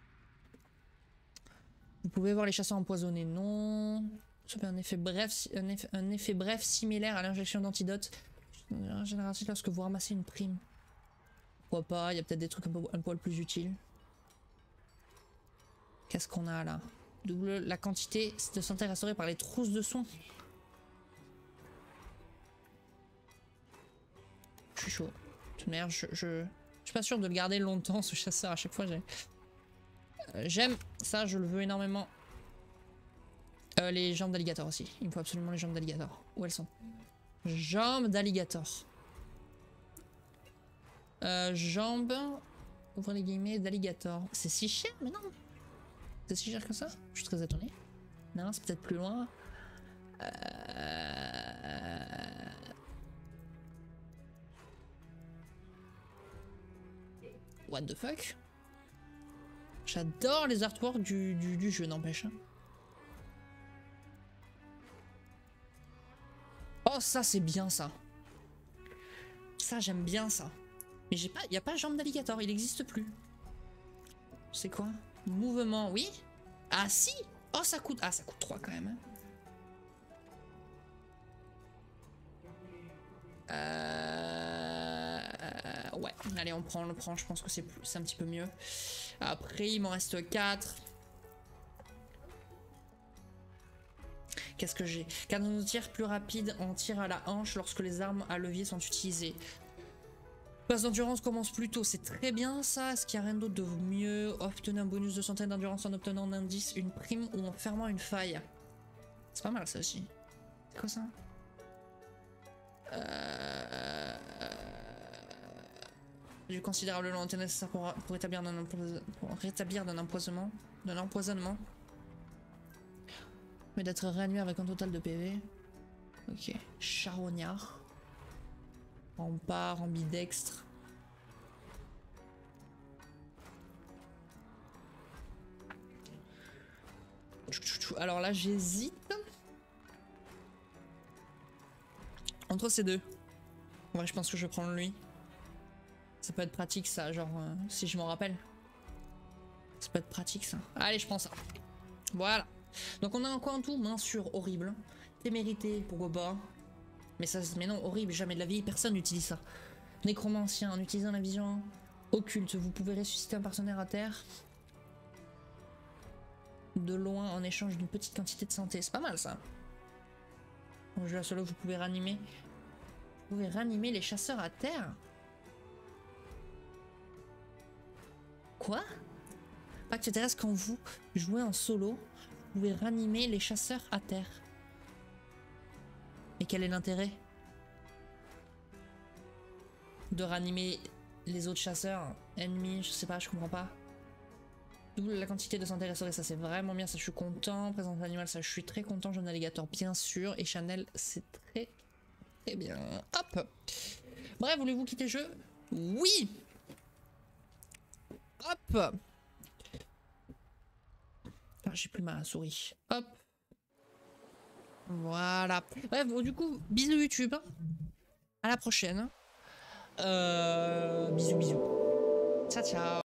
Vous pouvez voir les chasseurs empoisonnés, non. Ça fait un effet bref similaire à l'injection d'antidote. Généralement, lorsque vous ramassez une prime. Pourquoi pas, il y a peut-être des trucs un poil plus utiles. Qu'est-ce qu'on a là? Double la quantité de santé restaurée par les trousses de soins. Je suis chaud. De toute manière, je suis pas sûr de le garder longtemps ce chasseur. À chaque fois, j'aime ça, je le veux énormément. Les jambes d'alligator aussi. Il me faut absolument les jambes d'alligator. Où elles sont? Jambes d'alligator. Jambes. Ouvrez les guillemets d'alligator. C'est si cher, mais non. C'est si cher que ça? Je suis très étonné. Non, c'est peut-être plus loin. what the fuck. J'adore les artworks du jeu, n'empêche. Oh, ça, c'est bien, ça. Ça, j'aime bien, ça. Mais j'ai pas... Y a pas jambe d'alligator, il n'existe plus. C'est quoi? Mouvement, oui? Ah, si! Oh, ça coûte... Ah, ça coûte 3, quand même. Ouais, allez, on le prend. Je pense que c'est un petit peu mieux. Après, il m'en reste 4. Qu'est-ce que j'ai? Canon de tir plus rapide en tir à la hanche lorsque les armes à levier sont utilisées. Passe d'endurance commence plus tôt, c'est très bien ça. Est-ce qu'il y a rien d'autre de mieux? Obtenez un bonus de santé d'endurance en obtenant un indice, une prime ou en fermant une faille. C'est pas mal ça aussi. C'est quoi ça? Du considérable long nécessaire pour rétablir d'un empoisonnement. Mais d'être réanimé avec un total de PV. Ok. Charognard. Rempart, ambidextre. Alors là, j'hésite entre ces deux. Ouais, je pense que je vais prendre lui. Ça peut être pratique ça, genre si je m'en rappelle. Ça peut être pratique ça. Allez, je prends ça. Voilà. Donc on a un quoi en tout? Main sûre, horrible. Témérité, pourquoi pas. Mais non, horrible, jamais de la vie, personne n'utilise ça. Nécromancien, en utilisant la vision occulte, vous pouvez ressusciter un partenaire à terre de loin en échange d'une petite quantité de santé. C'est pas mal ça. En jeu à solo, vous pouvez ranimer. Vous pouvez ranimer les chasseurs à terre. Quoi? Pacte terrestre, quand vous jouez en solo, vous pouvez ranimer les chasseurs à terre. Mais quel est l'intérêt de ranimer les autres chasseurs ennemis? Je sais pas, je comprends pas. Double la quantité de santé restaurée, ça c'est vraiment bien, ça je suis content. Présence animale, ça je suis très content. Jeune alligator, bien sûr. Et Chanel, c'est très très bien. Hop. Bref, voulez-vous quitter le jeu? Oui. Hop. Ah, j'ai plus ma souris. Hop. Voilà. Bref, bon, du coup, bisous YouTube. À la prochaine. Bisous, bisous. Ciao, ciao.